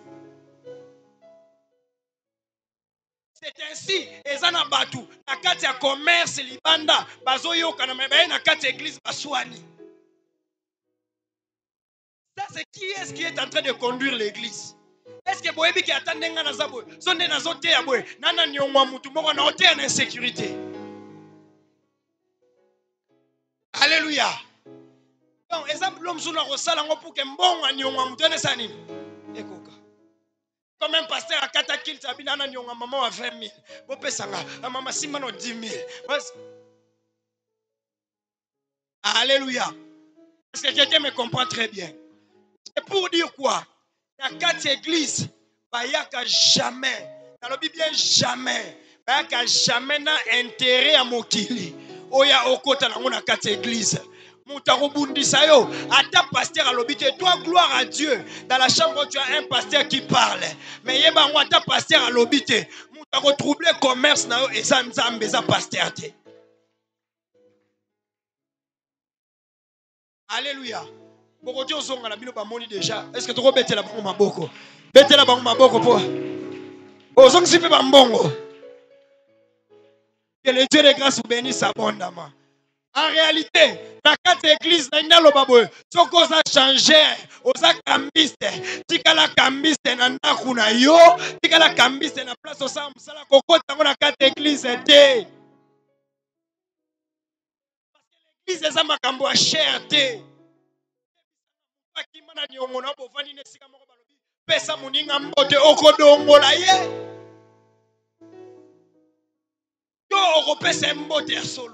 C'est ainsi, ezana batu, na kati ya commerce libanda, bazoyo kana mebe na kati église baswani. Ça c'est qui est-ce qui est en train de conduire l'église? Est-ce que boyebi ki atandenga na zabo, sonde na zote ya boye, nana nyongwa mutu moko na ote en insécurité. Alléluia. Donc, exemple, l'homme sur la rosala pour que bon a nyonga mutone sani. Ekoka. Comme un pasteur à Katakil, tabinana nyonga maman à 20 000. Bopé sanga, a maman simano 10 000. Alléluia. Est-ce que quelqu'un me comprend très bien? C'est pour dire quoi? Il y a 4 églises. Il n'y a jamais. Dans la Bible, jamais. Il n'y a jamais intérêt à Mokili. Oya okota na 4 églises. Moutaroubundisayo, ata pasteur à l'obité, toi gloire à Dieu. Dans la chambre, tu as un pasteur qui parle. Mais yeba ata pasteur à l'obité. Moutaro troublé commerce na yo et ça nzambe za pasteur te. Alléluia. Boko zonga na bino ba moni déjà. Est-ce que tu peux betela bango maboko? Betela bango maboko po. Ozong sipe ba mbongo. Que le Dieu de grâce vous bénisse abondamment. En réalité, dans 4 églises, Soko a changé. Oza kambiste. Tikala kambiste na ndaku na yo. Tikala kambiste na place osa musala kokota na 4 églises te. Parce que l'église est makambo a cher te. Akimana nyongo na bovani ne sika moko balobi. Pesa muninga mbote okodongola ye. Yo okopesa mbote ya solo.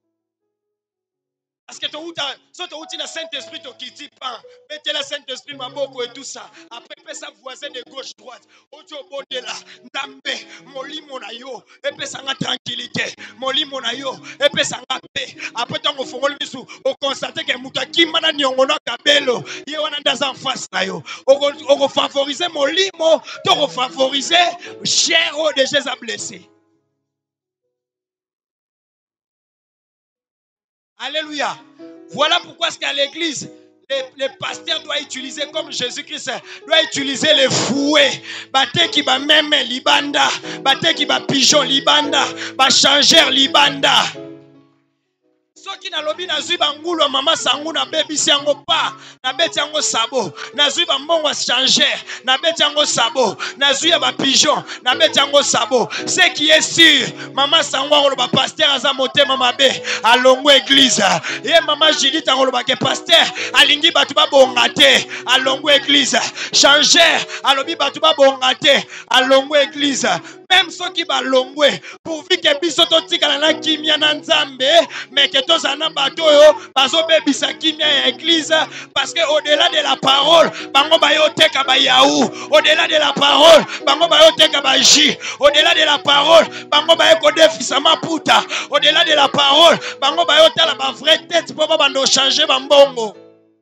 Parce que tu as le Saint-Esprit qui dit pas. Mettez le Saint-Esprit, ma boko et tout ça. Après, fais ça voisin de gauche-droite. Ojo bodela, ndambe, moli monayo, et puis ça tranquillité. Moli monayo, et puis ça paix. Après, tu as fait bisou. On constate que Moutaki mana nyongono kabelo. Yé wana dans en face na yo. On favoriser molimo, tu favoriser cher de Jésus blessé. Alléluia. Voilà pourquoi est-ce qu'à l'église, les pasteurs doivent utiliser, comme Jésus-Christ, doit utiliser les fouets. Bate qui va même libanda. Bate qui va pigeon libanda. Va changer libanda. Soki na lobi na zui bangulo mama sangu na baby siango pa na beti yango sabo na zui bambongo changer na beti yango sabo na zui ba pigeon na beti yango sabo. Ce qui est sûr, mama sangu ngolo ba pasteur aza motema mabe alongo église ye mama Judith ngolo ba ke pasteur alingi batu ba bongate alongo église changer alobi batu ba bongate alongo église. Même ceux qui va longwe pourvu que biso totika na kimia na nzambe mais que tozana bato yo bazo bebisa kimia ya église parce que au-delà de la parole bango ba yo teka ba yaou, au-delà de la parole bango ba yo teka ba ji, au-delà de la parole bango ba yo kodefisa maputa, au-delà de la parole bango ba yo tala ba vraie tête pour ba bando changer ba mbongo.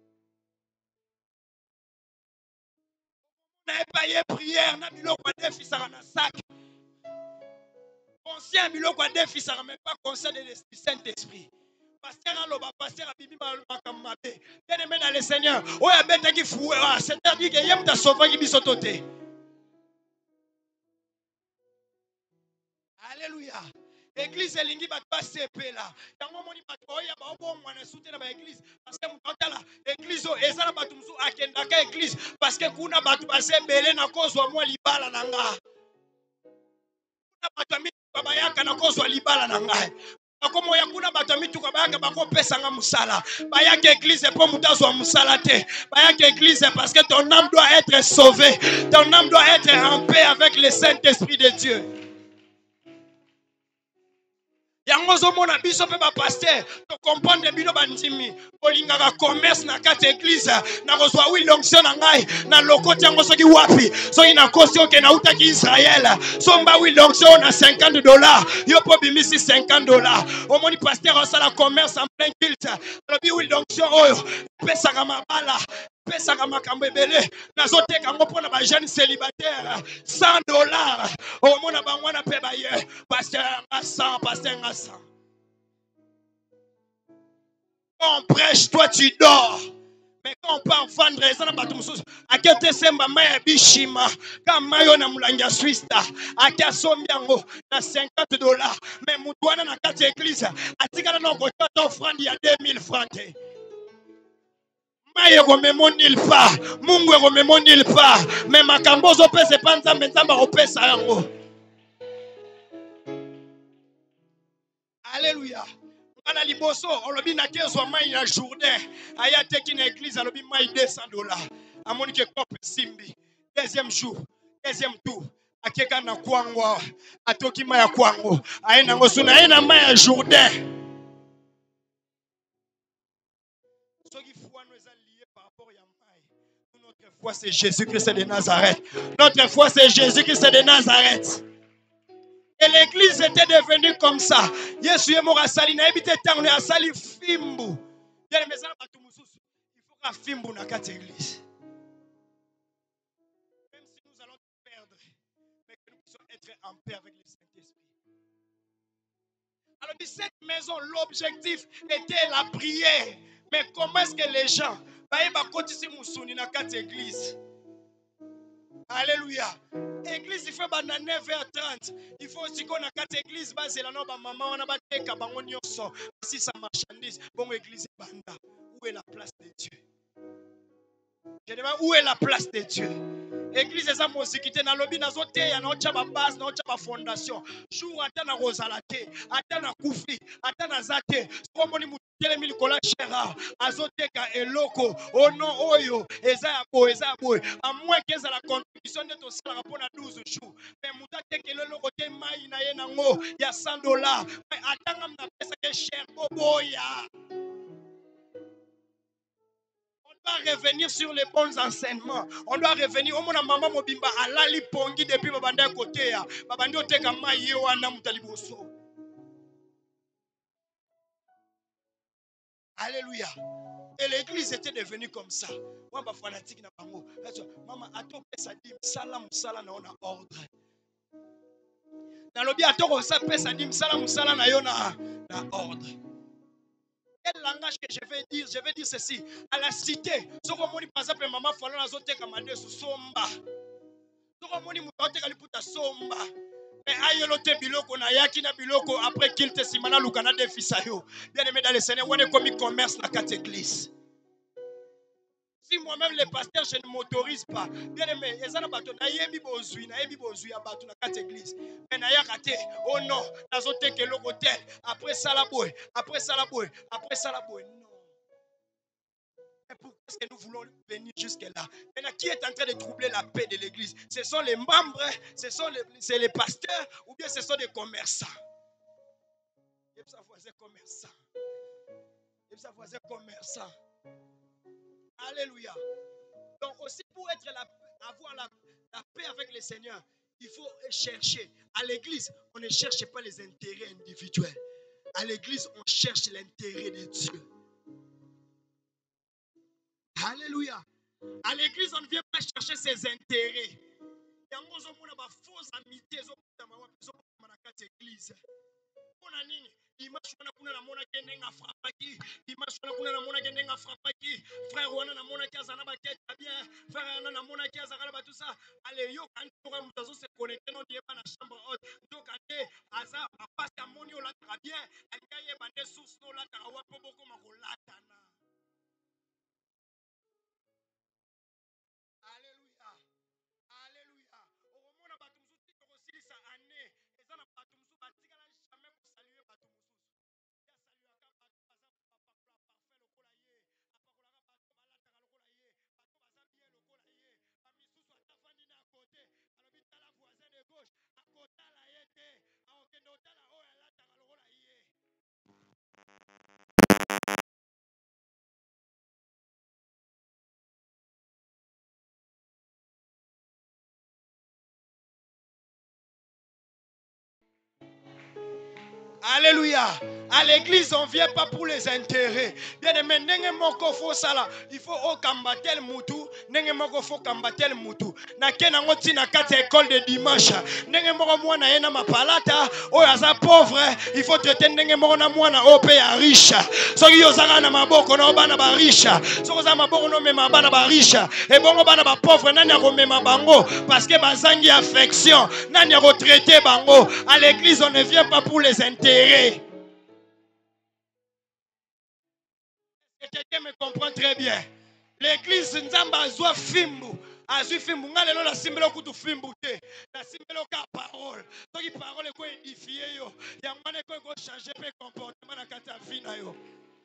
Na paye prière na biloko defisa na sac. Conscient biloko a défi ça même pas conscient de l'esprit Saint-Esprit. Pasteur aloba pasteur abibi makamate. Bien-aimé dans le Seigneur. Oya beta ki foué. C'est-à-dire que yem ta sauva ki biso toté. Alléluia. Église elingi bat pas CP là. Yango moni bat oya ba obo mwana soutenir ba église parce que mutala église o ezala batu musu akenda ka église parce que kuna batu ba sebele na kozwa mwa libala nanga. Kuna batu bayaka na kozwa libala na ngai akomo yakuna bato mituka bayaka bako pesa nga musala bayaka église pour mutazwa musala te bayaka église parce que ton âme doit être sauvée, ton âme doit être en paix avec le Saint-Esprit de Dieu. Yango zo mona biso pe ba pasteur to comprendre bino bandimi olinga ka commerce na kati église na kozwa wi l'onction na ngai na lokoti yango soki wapi soki na kosi oke na utaki Israël somba wi l'onction na $50 yo po bimisi $50 omoni pasteur osala commerce en plein culte lobi wi l'onction oyo pesa ka mabala pesa ka makambo ebele nazoteka ngo pona ba jeune célibataire $100 omona bangwana pe ba ye pasteur ngasa pasteur ngasa. Quand on prêche toi tu dors. Mais quand on part vendre, ça n'a pas tout sous. À quel semba maya bishima, quand mayo na mulanja swista, à quel sombiango na $50. Mais mutwana na kati église, à tigana na kocha offrande ya 2000 francs. Maye komemo nil pa, mungu komemo nil pa, mais makambo zo pese pa nzambe nzamba kopesa yango. Alléluia. Dans liboso olobi na kezwa mai na Jourdain aya teki na église alobi mai $200 amoni ke kope simbi deuxième jour deuxième tour akeka na kwango atoki mai ya kwango aye nango suna aye na mai ya Jourdain soki foi nous est lié par rapport ya mai. Notre foi c'est Jésus-Christ de Nazareth. Notre foi c'est Jésus-Christ de Nazareth. Et l'église était devenue comme ça. Yesu ye moko asali na ebite tango ne asali fimbu. Bien mais ça batu mususu. Il faut ka fimbu na kati église. Même si nous allons perdre, mais que nous puissions être en paix avec le Saint-Esprit. Alors cette maison, l'objectif était la prière. Mais comment est-ce que les gens va continuer musuni na kati église? Alléluia. Église, il faut 9h30. Il faut aussi qu'on a 4 églises. Base la no ba maman on a ba teka bango nyonso. Si ça marchandise, bon église banda. Où est la place de Dieu? Je demande où est la place de Dieu? Église eza mozikite na lobi na zote ya na ocha ba base na ocha ba fondation. Jour ata na rozalate, ata na kufi, ata na zate. Komoni mutele mili kola chera, azoteka eloko, ono oyo, eza ya bo, eza ya bo. A moins que ça la contribution de to sala rapona 12 jours. Mais muta teke eloko te mai na ye nango ya $100. Mais atanga mna pesa ke cher boboya. On doit revenir sur les bons enseignements. On doit revenir. Omona maman mobimba alali pongi depuis babanda côté ya. Babandi oteka mai ye wana mutaliboso. Alléluia. Et l'église était devenue comme ça. Moi ba fanatique na bango. Maman ato pesa dim salam sala na on a ordre. Na lobi ato ko sa pesa dim salam sala na yo na ordre. Quel langage que je vais dire ceci. À la cité, ce qu'on dit par exemple, maman fallo na zote kamande sous somba. Ce qu'on dit mutote kaliputa somba. Mais ayelo te biloko na yaki na biloko après qu'il te simana lukana de fisayo. Bien aimé dans le Seigneur, on est comme commerce na quatre églises. Si moi-même les pasteurs je ne m'autorise pas. Bien aimé, ezana bato na yebi bozui ya bato na quatre églises. Mais na yakate, oh non, na zote ke loko tel, après ça la boy, après ça la boy, après ça la boy. Non. Et pourquoi est-ce que nous voulons venir jusque-là? Maintenant, qui est en train de troubler la paix de l'église? Ce sont les membres, c'est les pasteurs, ou bien ce sont des commerçants? Et ça voisin commerçant. Et ça voisin commerçant. Alléluia. Donc aussi pour avoir la paix avec le Seigneur, il faut chercher. À l'église, on ne cherche pas les intérêts individuels. À l'église, on cherche l'intérêt de Dieu. Alléluia. À l'église, on ne vient pas chercher ses intérêts. Il y a une fausse amitié dans la église. Dimanche kuna na mona kenenga frappaki dimanche kuna na mona kenenga frappaki frère wana na mona ki azana ba tête bien frère wana na mona ki azana ba tout ça allez yo quand pour mutazo se connecter non die na chambre haute donc ate aza passe à moni ola très bien alikaye bande source no la tawa po boko makolata na. Alléluia. Alléluia. Au mona batu musuti ko silisa année ezana batu musuti batika na jamais ko saluer batu musuti. Alléluia. À l'église, on ne vient pas pour les intérêts. Bien aimé, il faut combattre le moutou. Il faut combattre le moutou. Na école de dimanche. Pauvre, il faut traiter na riche. So na maboko na bana ba riche. So maboko no mema bana ba riche. Et bongo bana ba pauvre nani mema bango parce que bazangi affection. Nani traiter bango. À l'église, on ne vient pas pour les intérêts. Quelqu'un me comprend très bien. L'église Nzamba Zoa Fimbu. azui fimbu nga lelo nasimbela kutu fimbu te nasimbela oka parole soki parole eko édifie yo yango wana eko ekochange mpe comportement na kati ya vie na yo.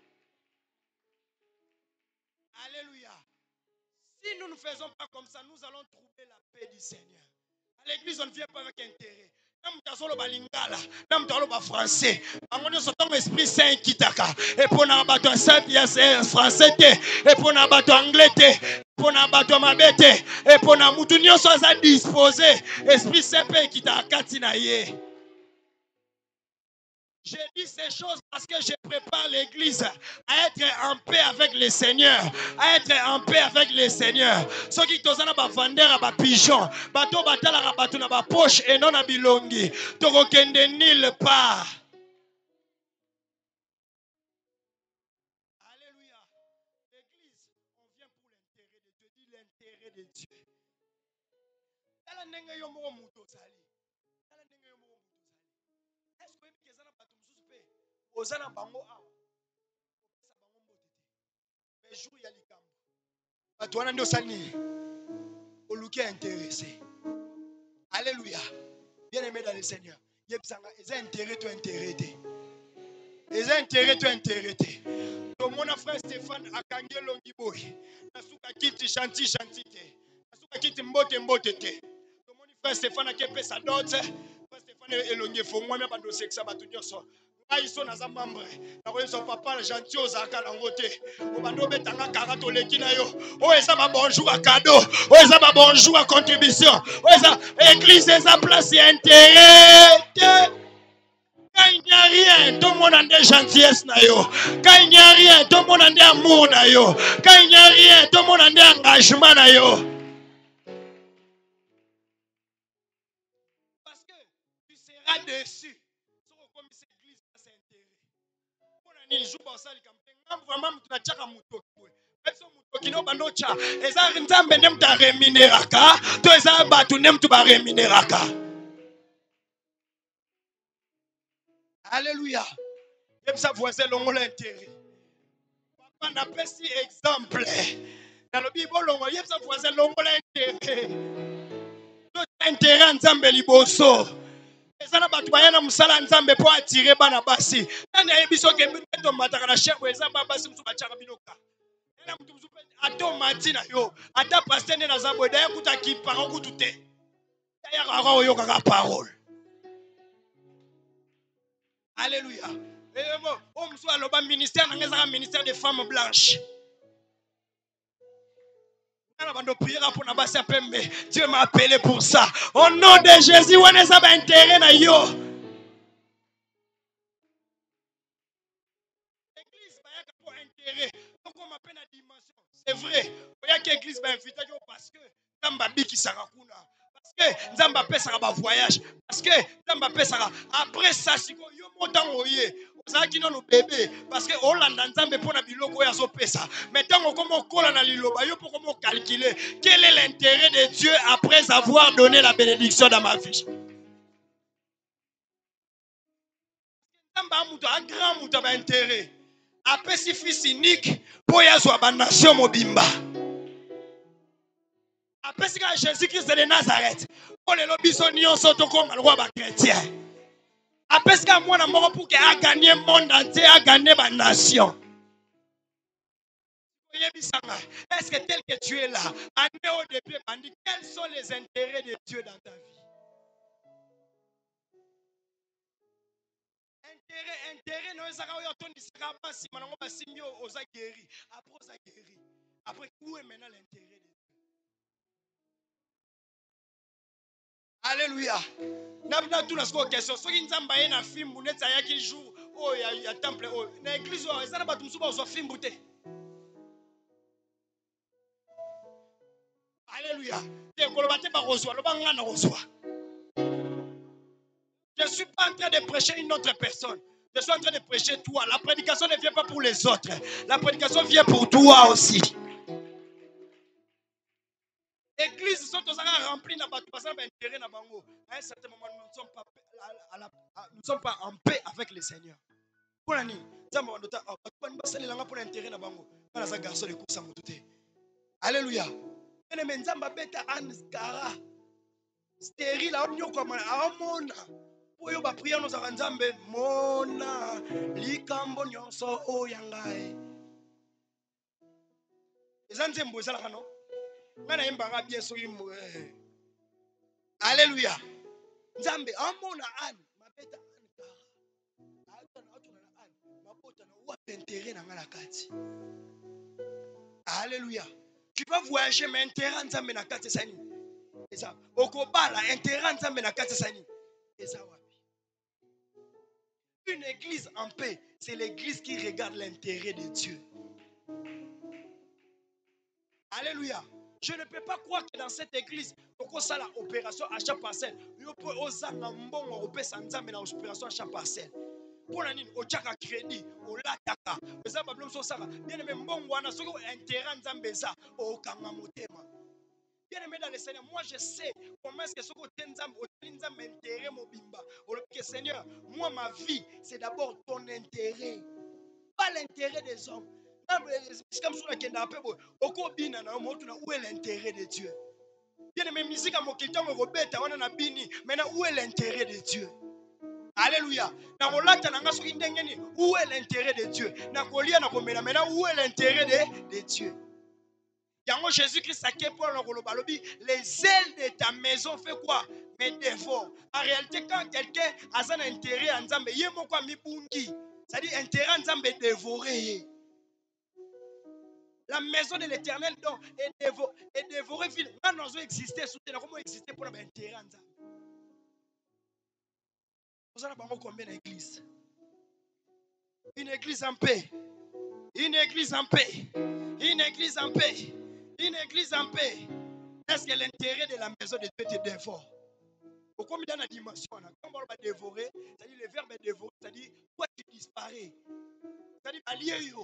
Alléluia. Si nous ne faisons pas comme ça, nous allons trouver la paix du Seigneur. À l'église, on ne vient pas avec intérêt. Namutazolo balingala, namutalo ba français. Angonyo sotongo esprit saint kitaka. Et pour na bato saint français te, et pour na bato anglais te, pour na bato mabete, et pour na mutu nyonso aza disposé, esprit saint pe kitaka kati na ye. Je dis ces choses parce que je prépare l'église à être en paix avec le Seigneur. À être en paix avec le Seigneur. Ceux qui sont en vendeur à ba pigeon, bateau batala à bateau na ba poche et non à bilongi. Torokende nulle part. Alléluia. L'église, on vient pour l'intérêt de Dieu. Dis l'intérêt de Dieu. Tala ndenge yo mo muto sali. Tala ndenge yo mo muto sali. Est-ce que vous avez bato mususu pe? Ozana bango a. Mais jour ya likambo. Bato wana ndio sali. Oluki intéressé. Alléluia. Bien-aimé dans le Seigneur. Ils ont intérêt, tu intérêt. Ils ont intérêt, tu intérêt. Mon frère Stéphane a kangé longiboy. Nasuka kiti chanti chanti te. Nasuka kiti mbote mbote te. Mon frère Stéphane a kepe sa dot. Frère Stéphane est longi fo moi même pas de sexe batu nyonso. Ils sont dans un membre. Na son papa gentil aux aka na ngote. O bando betanga karato leki na yo. O eza ba bonjour à cadeau. O eza ba bonjour à contribution. O eza église eza place et intérêt. Quand il n'y a rien, tout le monde a des gentillesses na yo. Quand il n'y a rien, tout le monde a des amour na yo. Quand il n'y a rien, tout le monde a des engagement na yo. Parce que tu seras déçu. Comme cette église c'est intérêt. On a ni jour ça le camping. Vraiment tu na chaka muto. Peso muto kino bandocha. Eza nzambe nem ta rémunéraka. To eza batu nem tu ba rémunéraka. Alléluia. Même ça voisin longo l'intérêt. Papa n'a pas si exemple. Dans le Bible longo, même ça voisin longo l'intérêt. Tout intérêt nzambe liboso. Ezana batu bayana musala nzambe po attirer bana basi. Nani ayebiso ke mbeto mataka na chef ezamba basi musu bachaka binoka. Na mutu musu ato matina yo. Ata pasteur ne nazabo da yakuta ki parole kutu te. Ya yaka oyoka ka parole. Alléluia. On soit le ministère, ministère des femmes blanches. Dieu m'a appelé pour ça. Au nom de Jésus, on est à intérêt na yo. L'église va être pour intérêt. Donc on m'appelle la dimension. C'est vrai. Il y a l'église va inviter parce que Nzamba qui sarakuna. Parce que Nzamba paie ça va voyage. Parce que Nzamba paie ça après ça si yo montant oye. Ozaki no bébé parce que Hollande Nzambe pona biloko ya zo pesa. Maintenant comment kola na liloba yo pour comment calculer quel est l'intérêt de Dieu après avoir donné la bénédiction dans ma vie. Nzamba muto un grand muto ba intérêt. Après si fils unique pour ya zo ba nation mobimba. Après si Jésus-Christ de Nazareth pour les lobiso nyonso to comme le roi ba chrétien. Après ce que moi pour qu'il a gagné le monde entier, a gagné ma nation. Est-ce que tel que tu es là, au début, quels sont les intérêts de Dieu dans ta vie? Intérêt, non, ça va guéri. Après, guéri. Après, où est maintenant l'intérêt de Dieu? Alléluia. N'a tout la question. Ce qui nous a envoyé un film, vous n'êtes pas qui joue. Oh, il y a temple. Oh, l'église, ils n'ont pas tout ça. Film bouté. Alléluia. Je ne suis pas en train de prêcher une autre personne. Je suis en train de prêcher toi. La prédication ne vient pas pour les autres. La prédication vient pour toi aussi. L'église sont remplis de intérêt. À un certain moment, nous ne sommes pas en paix avec le Seigneur. Pour la nuit, alléluia. Ene menzamba beta anskara. Stérile a nyoko amona. Oyo ba prière nous a nzambe mona likambo nyonso oyangae. Ezanze mbozala kano. Ngana yembanga bien so yimo. Alléluia. Nzambe amona an mabeta ankara. Atana atuna na an mabota na wa intérêt na ngala kati. Alléluia. Tu peux voyager mais intérêt nzambe na kati sani. Eza okobala intérêt nzambe na kati sani. Eza wapi. Une église en paix, c'est l'église qui regarde l'intérêt de Dieu. Alléluia. Je ne peux pas croire que dans cette église, on a l'opération à chaque parcelle. On peut oser un bon opération à chaque parcelle. Pour la ligne, au tchaka crédit, au lataka, aux abablons sosara. Bien aimé, bon wana, ce qui est intérêt nzambeza, au kangamotema. Bien aimé dans le Seigneur, moi je sais comment est-ce que ce côté nzambe intérêt mobimba. Au Seigneur, moi ma vie, c'est d'abord ton intérêt, pas l'intérêt des hommes. C'est comme ça qu'on a appelé. Où est l'intérêt de Dieu? Bien aimé, musique à mon kilton, maintenant où est l'intérêt de Dieu? Alléluia. Où est l'intérêt de Dieu? Maintenant où est l'intérêt de Dieu? Jésus-Christ a les ailes de ta maison fait quoi? Mais dévore. En réalité, quand quelqu'un a un intérêt en Nzambe, il y a quoi mi bungi. C'est-à-dire intérêt en Nzambe dévoré. La maison de l'Éternel donc est dévorée. Nous avons existé, comment exister pour l'intérêt en Nzambe. Nous avons combien d'églises? Une église en paix. Une église en paix. Une église en paix. Une église en paix. Est-ce que l'intérêt de la maison de Dieu te dévore? Pourquoi dans la dimension, quand on va dévorer, c'est-à-dire le verbe dévorer, c'est-à-dire toi tu disparais. C'est-à-dire allié-yo.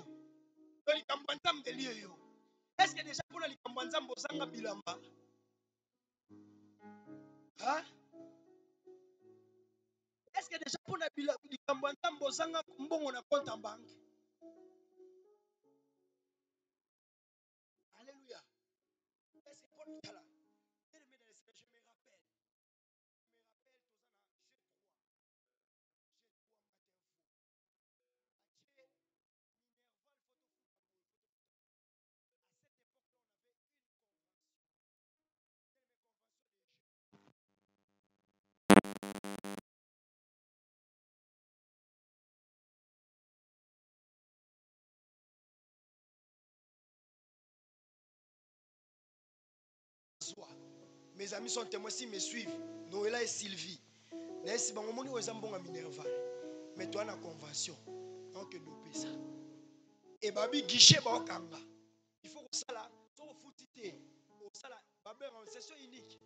Est-ce que déjà pour la likambanzam bozanga bilamba? Hein? Est-ce que déjà pour la likambanzam bozanga mbongo na compte en banque? Alléluia. Est-ce que pour le talent? Je me rappelle. Mes amis sont témoins s'ils me suivent. Noëlla et Sylvie. Si bon moment ils ont bon à Minerva. Mais toi la convention. Donc nous paye ça. Et babi guichet ba okanga. Il faut que ça là, soit foutité. Au ça là, babi en session unique.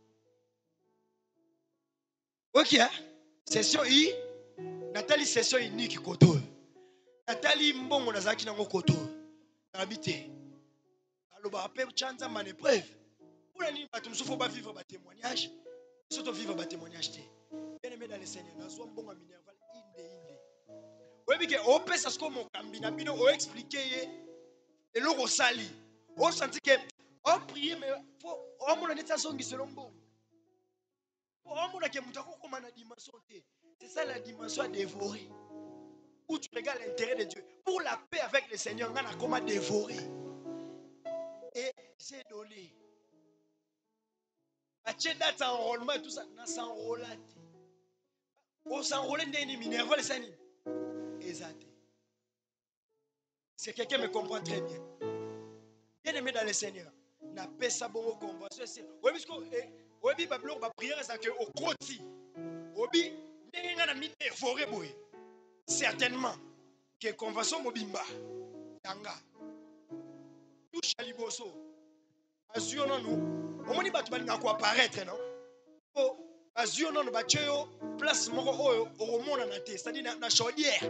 OK hein? Session I. Nathalie session unique koto. Nathalie mbongo nazaki nango koto. Habité. Aloba pe chanza mane preuve. Pour la ligne, il faut pas vivre des témoignages. Surtout vivre des témoignages. Bien aimé dans le Seigneur, nous sommes bons à Minerval. Oui, mais on peut s'asseoir mon cambina, bino, on explique et l'eau sali. On sentit que on prie, mais faut on m'a dit ça songi selon bon. On m'a dit que moutako comme une dimension. C'est ça la dimension à dévorer. Où tu regardes l'intérêt de Dieu. Pour la paix avec le Seigneur, on a comment dévorer. Et j'ai donné. Acheter date enrôlement et tout ça, on s'enrôle. On s'enrôle dans Minerva les sani. Exact. Si quelqu'un me comprend très bien. Bien aimé dans le Seigneur. Na paix ça bon convention. Oui, parce que oui, Babylon va prier ça que au côté. Obi, n'enga na mi dévorer boy. Certainement que convention mobimba. Yanga. Touche à liboso. Azio non nous. On moni batu balinga ko apparaître non. Oh, azio non batyo place moko oyo oromona na te, c'est-à-dire na chaudière.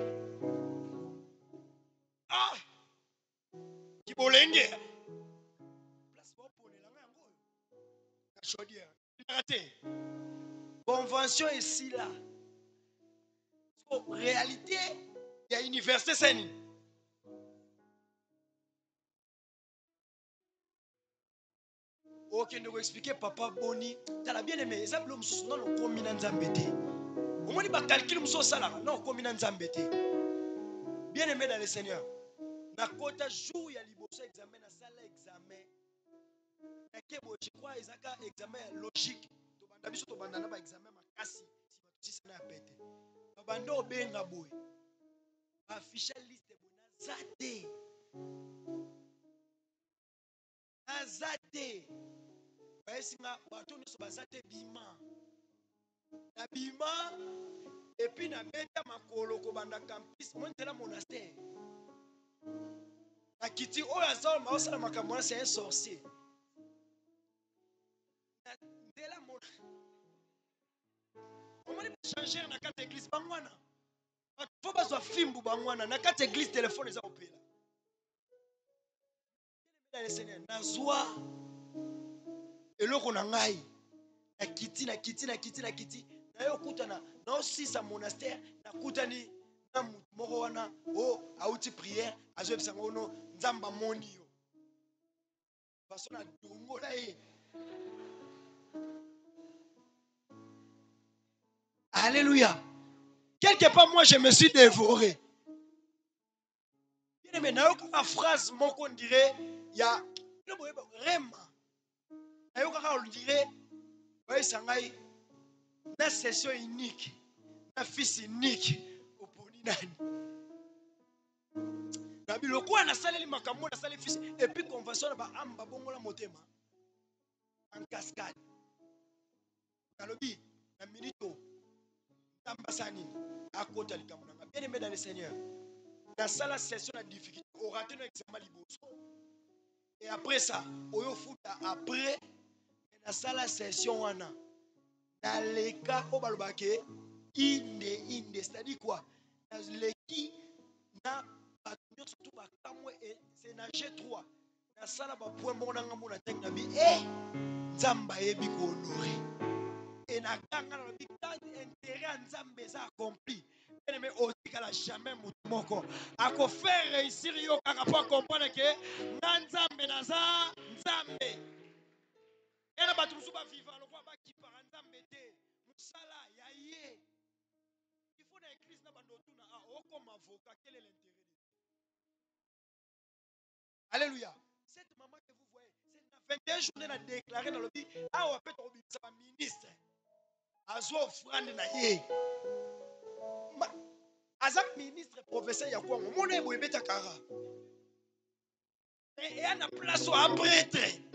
Ah! Kibolenge. Place pour poner la main na chaudière. Convention ici là. En réalité, il y a une université saine. Ok, nous expliquer papa Boni. Tu as bien aimé. Ça veut dire non, non, comme Nzambete. Au moins, il va calculer mon salaire. Non, comme Nzambete. Bien aimé dans le Seigneur. Na kota jour il y a liboso examen na salle examen. Na kebo je crois ezaka examen logique. To banda biso to banda na ba examen makasi si ça na pété. Ba banda obenga boy. Afficher liste bona zate. Azate. Baesinga bato nyonso bazate bima. Na bima et puis na beta makolo ko banda campus montela monastère. Akiti oyo azala maosala makambo wana c'est un sorcier. Ndela mona. Comment il changer na kati église bangwana? Faut bazwa fimbu bangwana na kati église téléphone eza opela. Le Seigneur nazwa eloko na ngai. Na kiti na yo kutana na osisa monastère na kutani na moko wana o auti prière azo bisanga ono nzamba moni yo. Parce na dongola ye. Alléluia. Quelque part, moi, je me suis dévoré. Bien aimé, la phrase, moi, qu'on dirait, il y a Rema. On dirait, oui, ça a une session unique, un fils unique. Le quoi, on a salé les macamots, on a salé les fils, et puis convention, on a amba bongo la motema en cascade. Kalobi, la minito, Tambasani, à côté de Kamunanga. Bien aimé dans le Seigneur. Dans la session de difficulté, on rate un examen liboso. Et après ça, on fout après, dans la session, dans les cas, on va le baquer, c'est-à-dire quoi? Dans les qui, surtout, c'est dans G3. Dans la point, on a un technique, et Zamba ebi ko honoré. Et na kanga na bi intérêt à Nzambe ça accompli. Mais otikala jamais mutumoko. Ako faire réussir yo kaka pas comprendre que Nzambe naza Nzambe. Et na batu musuba vivant le roi ba ki par Nzambe te. Musala ya yé. Il faut dans l'église na bando tuna comme avocat quel est l'intérêt de Dieu? Alléluia. Cette maman que vous voyez, c'est 21 journées a déclaré dans le dit ah on peut tomber ça ministre. Azo offrande na ye. Azak ministre professeur ya kwa mona ebo ebeta kara. Et à la place où un prêtre.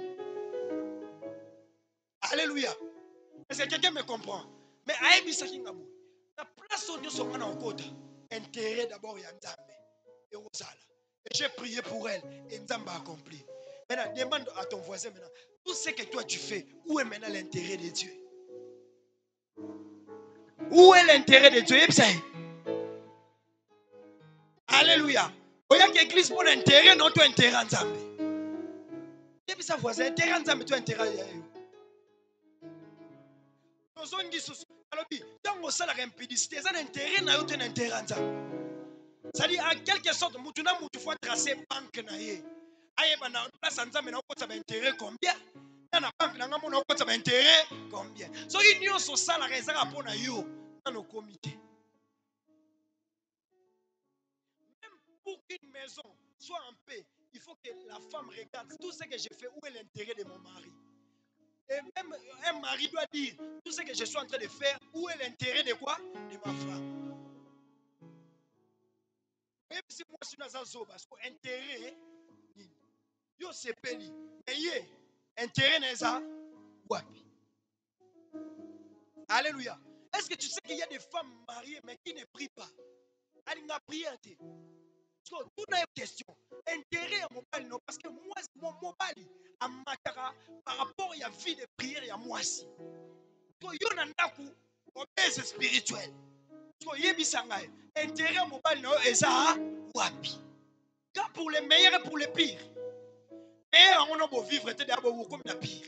Alléluia. Est-ce que quelqu'un me comprend? Mais aïe bisaki ngabo. La place où nous sommes en côte. Intérêt d'abord ya Nzambe. Et Rosala. Et j'ai prié pour elle. Et Nzambe a accompli. Maintenant, demande à ton voisin maintenant. Tout ce que toi tu fais, où est maintenant l'intérêt de Dieu? Où est l'intérêt de Dieu? Alléluia. Oya que l'église pour l'intérêt, non, toi intérêt en Nzambe. Et puis ça voisin, intérêt en Nzambe, toi intérêt ya yo. Ozongi susu. Alobi, tango sala impudicité, ça l'intérêt na yo toi intérêt en Nzambe. C'est-à-dire en quelque sorte, mutuna mutu faut tracer banque na ye. Aye bana place en Nzambe na ko ça intérêt combien? Na banque na ngamo na ko ça intérêt combien? So union so sala rezaka pona yo dans le comité. Pour qu'une maison soit en paix, il faut que la femme regarde tout ce que je fais, où est l'intérêt de mon mari. Et même un mari doit dire tout ce que je suis en train de faire, où est l'intérêt de quoi? De ma femme. Même si moi je suis dans un zoo, parce que l'intérêt, yo c'est peni. Mais yé, intérêt n'est pas wapi. Alléluia. Est-ce que tu sais qu'il y a des femmes mariées mais qui ne prient pas? Elle n'a prié. Tout n'a une question. Intérêt à mon mobile, non, parce que moi, mon mobile, à Matara, par rapport à la vie de prière, il y a moi aussi. Il y a un obèse spirituel. Il y a un intérêt à mon mobile, non, et ça, wapi. Car pour les meilleurs et pour les pires. Et on a beau vivre, et d'abord comme la pire.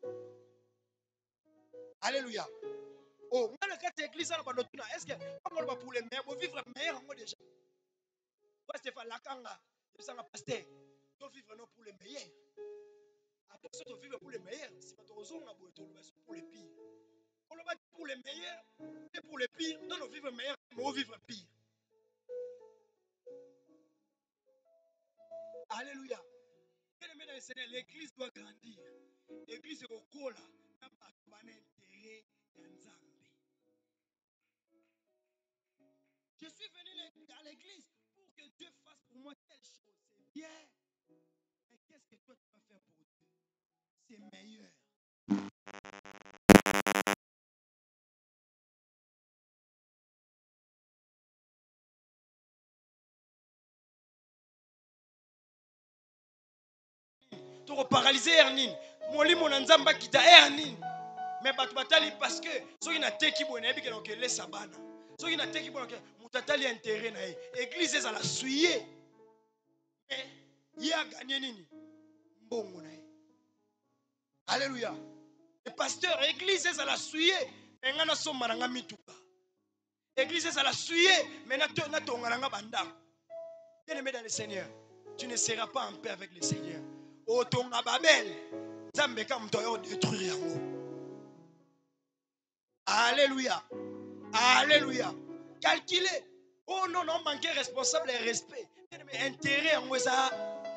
Alléluia. Oh, on a le cas de l'église, est-ce que on va pour les meilleurs, pour vivre meilleur, on déjà. Stéphane Lakanga, je suis un pasteur. Tu vivre non pour les meilleurs. Après ça, tu vivre pour les meilleurs. pour les pires. On va pour les meilleurs et pour les pires. Non, on vivre meilleur, mais on vivre pire. Alléluia. L'église doit grandir. L'église est au cola. N'a pas d'intérêt dans Zambie. Je suis venu à l'église pour que Dieu fasse pour moi telle chose. C'est bien. Mais qu'est-ce que toi tu vas faire pour Dieu? C'est meilleur. Tu es paralysé, Ernine. Moli mon anzamba kita Ernine. Mais batali parce que ceux qui n'a pas qui bonne ébi que les sabana. Ceux qui n'a pas qui bonne que mutatali intérêt na église ça la suyer. Mais il a gagné nini? Mbongo na. Alléluia. Le pasteur église ça la suyer. Engana somba nga mituka. Église ça la suyer, mais na tonga nga banda. Bien-aimé dans le Seigneur, tu ne seras pas en paix avec le Seigneur. O tonga babel. Zambe ka mtoyo détruire yango. Alléluia. Alléluia. Calculer. Oh non, non, manquer responsable et respect. Mais intérêt en ça.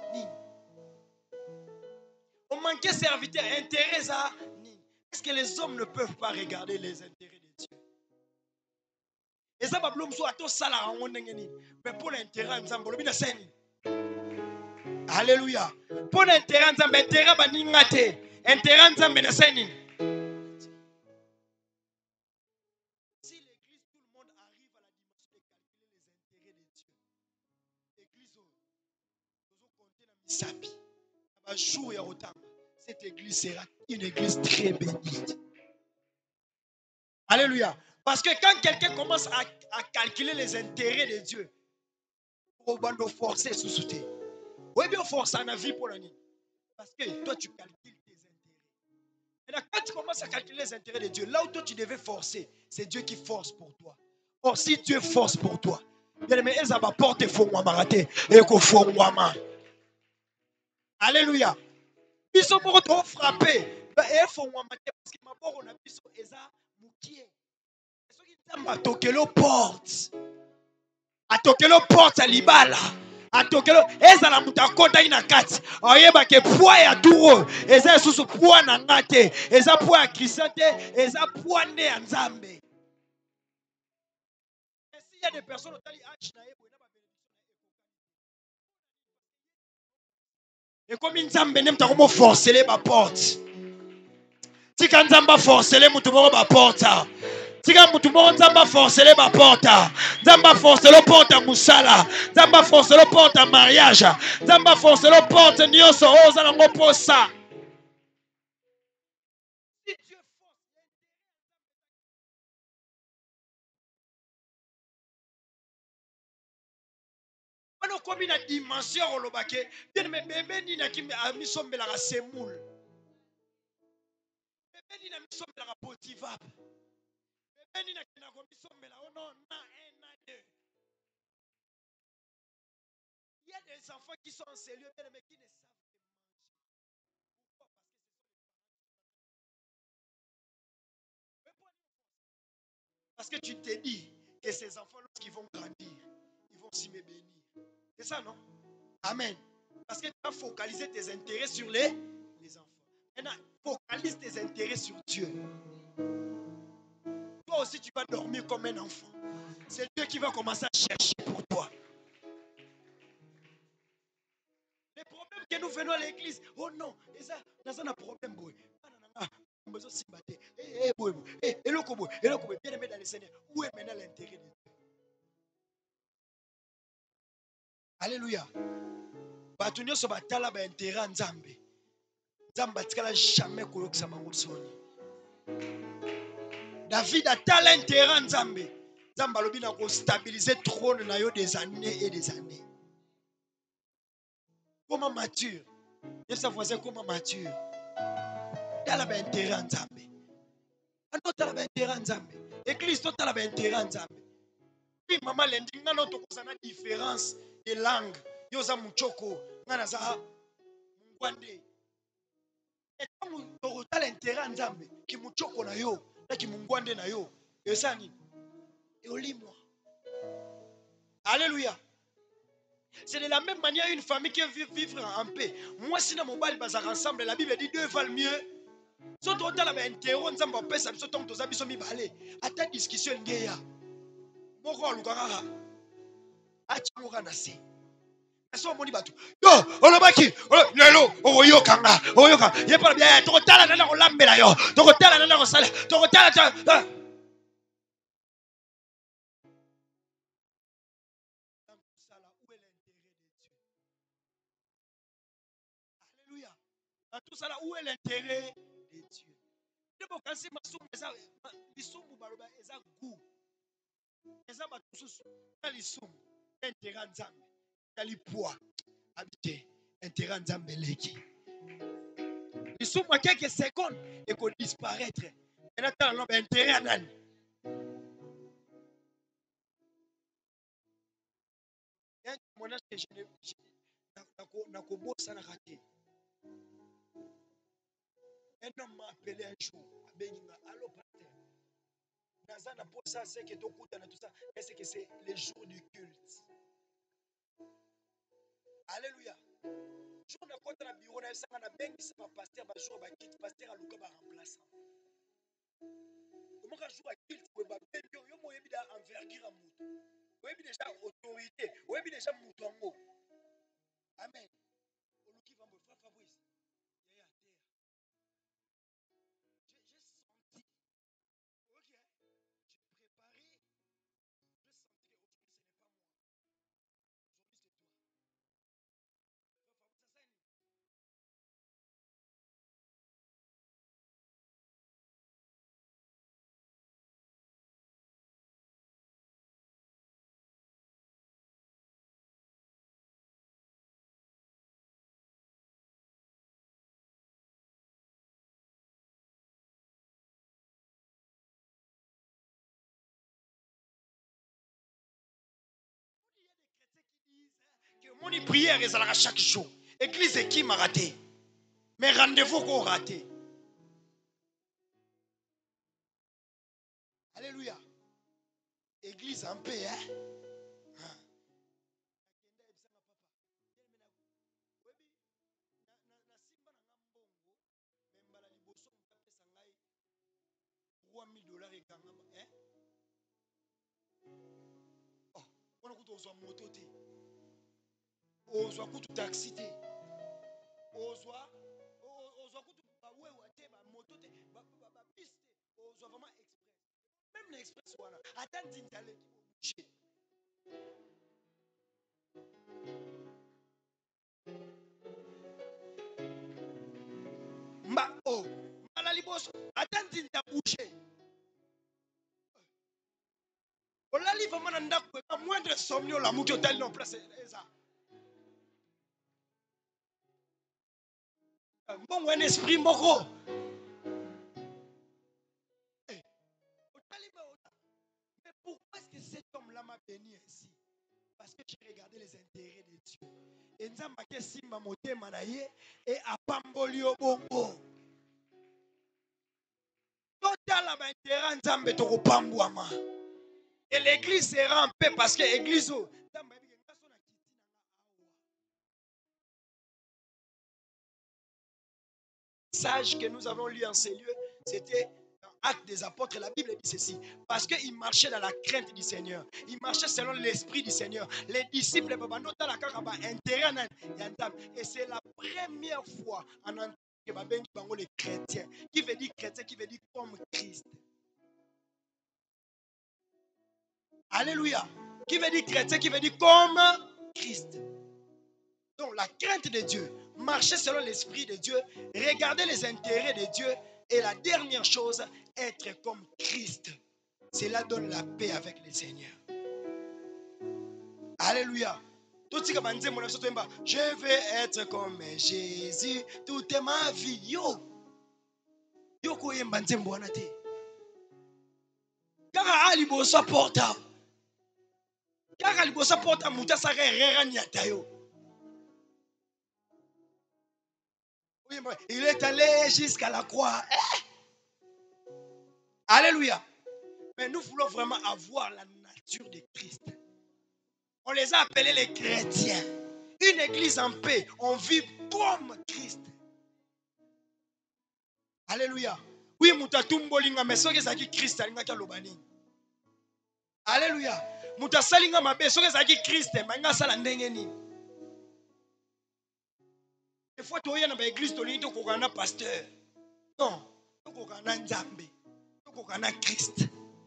On manquait serviteur, intérêt ça. Est-ce que les hommes ne peuvent pas regarder les intérêts de Dieu? Et ça va blum soit tout ça là en mais pour l'intérêt ensemble, le bien scène. Alléluia. Pour l'intérêt ensemble, intérêt baningate. Intérêt ensemble na scène. Cette église sera une église très bénie. Alléluia. Parce que quand quelqu'un commence à calculer les intérêts de Dieu, on va nous forcer sous souté. Oui, bien forcer en vie pour l'année. Parce que toi, tu calcules tes intérêts. Et là, quand tu commences à calculer les intérêts de Dieu, là où toi tu devais forcer, c'est Dieu qui force pour toi. Or, si Dieu force pour toi, bien aimé, elle va porter faux moi maraté et qu'on faut moi. Alléluia. Ils sont pour trop frappés. Et faut moi parce que ma porte on a biso eza mukie. Ceux qui t'aiment à tokelo porte. À tokelo porte à libala. À tokelo eza la mutakota ina kati. Oyeba ke poids ya duro. Eza susu poids na ngate. Eza poids ya Christianté. Eza poids ne ya Nzambe. Et s'il y a des personnes au tali H na ebo na ba bénédiction. Et comme Nzambe n'aime ta comment forcer ba porte. Tika Nzamba forcer les mutumoro ba porte. Tika mutumoro Nzamba forcer les ba porte. Nzamba forcer le porte à musala. Nzamba forcer le porte à mariage. Nzamba forcer le porte nyoso oza na ngoposa. Si Dieu force on comme une dimension olobake. Bien mais bébé ni na kimi a misombela ka semoule. Bébé ni na misombela ka potivap. Bébé ni na kina ko misombela oh non na un na deux. Il y a des enfants qui sont en sérieux mais qui ne savent pas manger. Pourquoi? Parce que tu t'es dit que ces enfants, lorsqu'ils vont grandir, ils vont s'y bénir. C'est ça, non? Amen. Parce que tu vas focaliser tes intérêts sur les enfants. Maintenant, focalise tes intérêts sur Dieu. Toi aussi, tu vas dormir comme un enfant. C'est Dieu qui va commencer à chercher pour toi. Les problèmes que nous venons à l'église, oh non, ça n'a pas de problème. Bien aimé dans le Seigneur, où est maintenant l'intérêt de Dieu? Alléluia. Batunyo so batala ba intérêt Nzambe. Nzambe atikala jamais kolokisa bango soni. David a tel intérêt Nzambe. Nzambe alobi na ko stabiliser trône na yo des années et des années. Comment mature? Et ça voisin comment mature? Tala ba intérêt Nzambe. Ano tala ba intérêt Nzambe. Église to tala ba intérêt Nzambe. Puis maman lendi ngana to kozana différence de langue. Yoza muchoko ngana za mungwande. Et quand tu as l'intérêt en Nzambe qui muchoko na yo na qui mungwande na yo esani et olimwa. Alléluia. C'est de la même manière une famille qui veut vivre en paix. Moi si na mobile bazar ensemble, la Bible dit deux valent mieux. Soto otala ba intérêt Nzambe opesa biso tant toza biso mibale. Ata discussion ngeya. Moko alukaka. Achimuka na se. So moni batu. Yo, olobaki, lelo, oyokanga, oyoka. Ye pa bien, tokotala nana kolambela yo. Tokotala nana kosala. Tokotala ta. Alléluia. Dans tout ça là, où est l'intérêt de Dieu? Debo kasi masumu eza lisumu baloba eza goût. Eza batususu na lisumu intérêt nzambe. Kali poids. Habité intérêt nzambe leki. Lisumu à quelques secondes et qu'on disparaître. Et là t'as l'homme intérêt à nani. Il y a un témoignage que je n'ai pas raté. Un homme m'a appelé un jour. Allô, pasteur. Nazana pour ça, c'est que tout ça. Est-ce que c'est les jours du culte? Alléluia. Je ne compte dans le bureau, je suis un pasteur, je pasteur à Luka va remplacer. Comment un jour à culte, je suis envergure à mouton. Je suis déjà autorité. Je suis déjà mouton. Amen. Oluki va me faire Fabrice. Il est à terre. J'ai senti. Ok. J'ai préparé. Je sentais que ce n'est pas moi. Aujourd'hui, c'est toi. Que mon prière est à chaque jour. Église qui m'a raté. Mais rendez-vous qu'on raté. Alléluia. Église en paix, hein? $3,000 et quand même, hein? Oh, on a coûté aux moto, aux coûté taxi, aux coûté moto, piste, aux vraiment express. Même l'express, voilà. Attends, d'aller boucher. Oh, malalibos, attends, d'aller boucher. On l'a livré à moindre somnio, la mouille hôtel non place. Bon, un esprit moro. Mais pourquoi est-ce que cet homme-là m'a béni ainsi? Parce que j'ai regardé les intérêts de Dieu. Et nous avons simba motema na ye et apamboli obongo. Total a intérêt nzambe to kopambwama. Et l'église sera en paix parce que l'église sage que nous avons lu en ces lieux, c'était dans Actes des Apôtres. La Bible dit ceci, parce qu'ils marchaient dans la crainte du Seigneur, ils marchaient selon l'esprit du Seigneur. Les disciples, et c'est la première fois en Antioche que les chrétiens, qui veut dire chrétien, qui veut dire comme Christ. Alléluia. Qui veut dire chrétien, qui veut dire comme Christ. Donc la crainte de Dieu, marcher selon l'esprit de Dieu, regarder les intérêts de Dieu, et la dernière chose, être comme Christ. Cela donne la paix avec le Seigneur. Alléluia. Je vais être comme Jésus toute ma vie. Yo. Yo koyemba nzembo wana te. Kaka alibosa porta. Kaka alibosa porta muta saka rera nyata yo. Il est allé jusqu'à la croix. Alléluia. Mais nous voulons vraiment avoir la nature de Christ. On les a appelés les chrétiens. Une église en paix. On vit comme Christ. Alléluia. Oui, mutatumbolinga mais soki ezaki Christ alingaki alobani. Alléluia. Mutasalinga mabe soki ezaki Christ manga sala ndenge nini. Des fois tu oya na ba église tolingi to kokana pasteur. Non, to kokana Nzambe. To kokana Christ.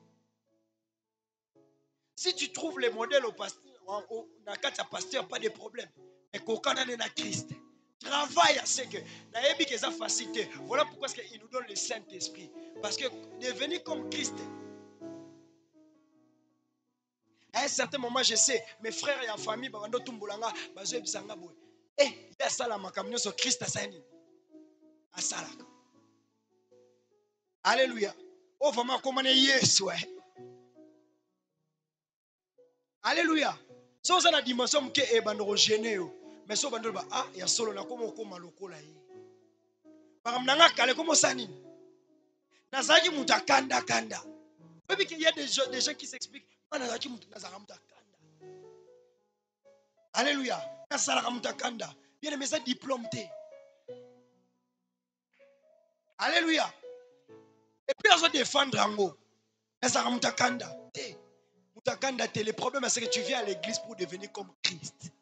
Si tu trouves les modèles au pasteur, dans le cas de pasteur, pas de problème. Mais kokana na Christ. Travaille à ce que naebi que ça facilité. Voilà pourquoi il nous donne le Saint-Esprit. Parce que devenir comme Christ. À un certain moment, je sais, mes frères et en famille, bando tumbolanga, bazo bisanga boy. Eh, ya sala makamnyo so Christ asani. Asala. Alléluia. Oh vraiment comment yes ouais. Alléluia. So ça na dimension que e bando gêné yo. Mais so bando ba ah ya solo na komo ko malokola yi. Bakamnanga kale komo sani. Nazaki mutakanda kanda. Même qu'il y a des gens qui s'expliquent. Alléluia. Bien aimé, ça diplôme. Alléluia. Et puis, on va défendre en haut. Le problème, c'est que tu viens à l'église pour devenir comme Christ.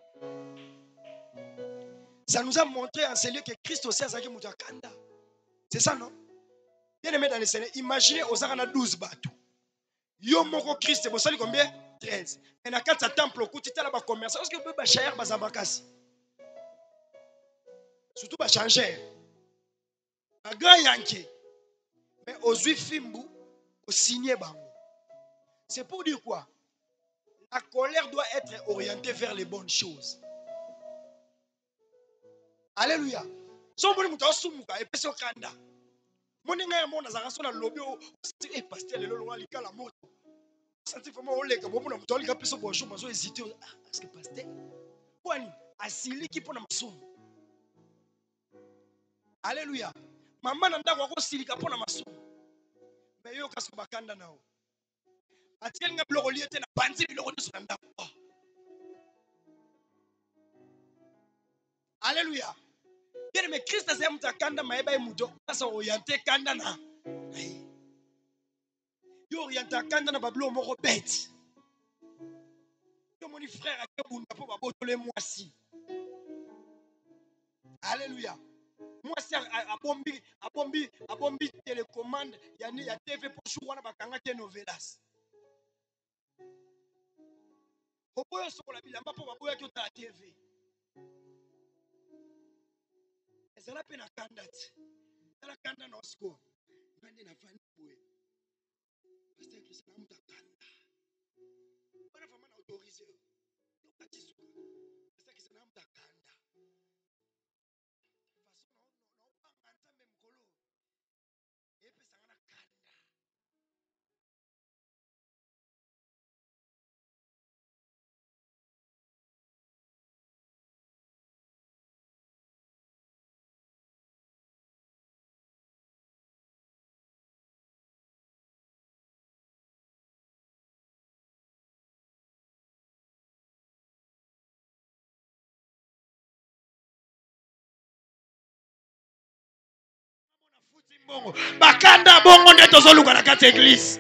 Ça nous a montré en ce lieu que Christ aussi a dit Mutakanda. C'est ça, non? Bien aimé dans le Seigneur, imaginez aux arana 12 bateaux. Yo moko Christ, vous savez combien? 13. Et dans le temple, au côté de la commerce, est-ce que vous pouvez changer bazabakasi? Surtout pas changer. Un grand Yankee. Mais aux Fimbu, au signé bango. C'est pour dire quoi? La colère doit être orientée vers les bonnes choses. Alléluia. So moni muta osumuka epeso kanda. Moni nga mona zaka sona lobi o eh pasteur lelo longa likala moto. Santi vraiment oleka bo mona muta olika peso bonjour mazo hésiter est-ce que pasteur kwani asili ki pona masumu. Alléluia. Mama na ndako ko silika pona masumu. Mais yo kaso bakanda nao. Atiel nga bloko liete na banzi biloko nyuso na ndako. Alléluia. Bien mais Christ azaya mutakanda maeba emuto asa orienté kanda na. Yo orienté kanda na bablo moko bête. Yo moni frère akebunda po babotole mwasi. Alléluia. Mwasi abombi télécommande ya TV pour jour wana bakanga te novelas. Oboyo sokola bilamba po baboya ki ota TV. Ezala pe na kanda ti. Ezala kanda na osko. Ngande na fani boye. Pasteur Christ na muta kanda. Bana fama na autorisé. Yo kati suka. Pasteur Christ na muta kanda. Façon na opanga nzambe mkolo. Epesa ngana kanda. Bakanda bongo nde tozoluka na kati église.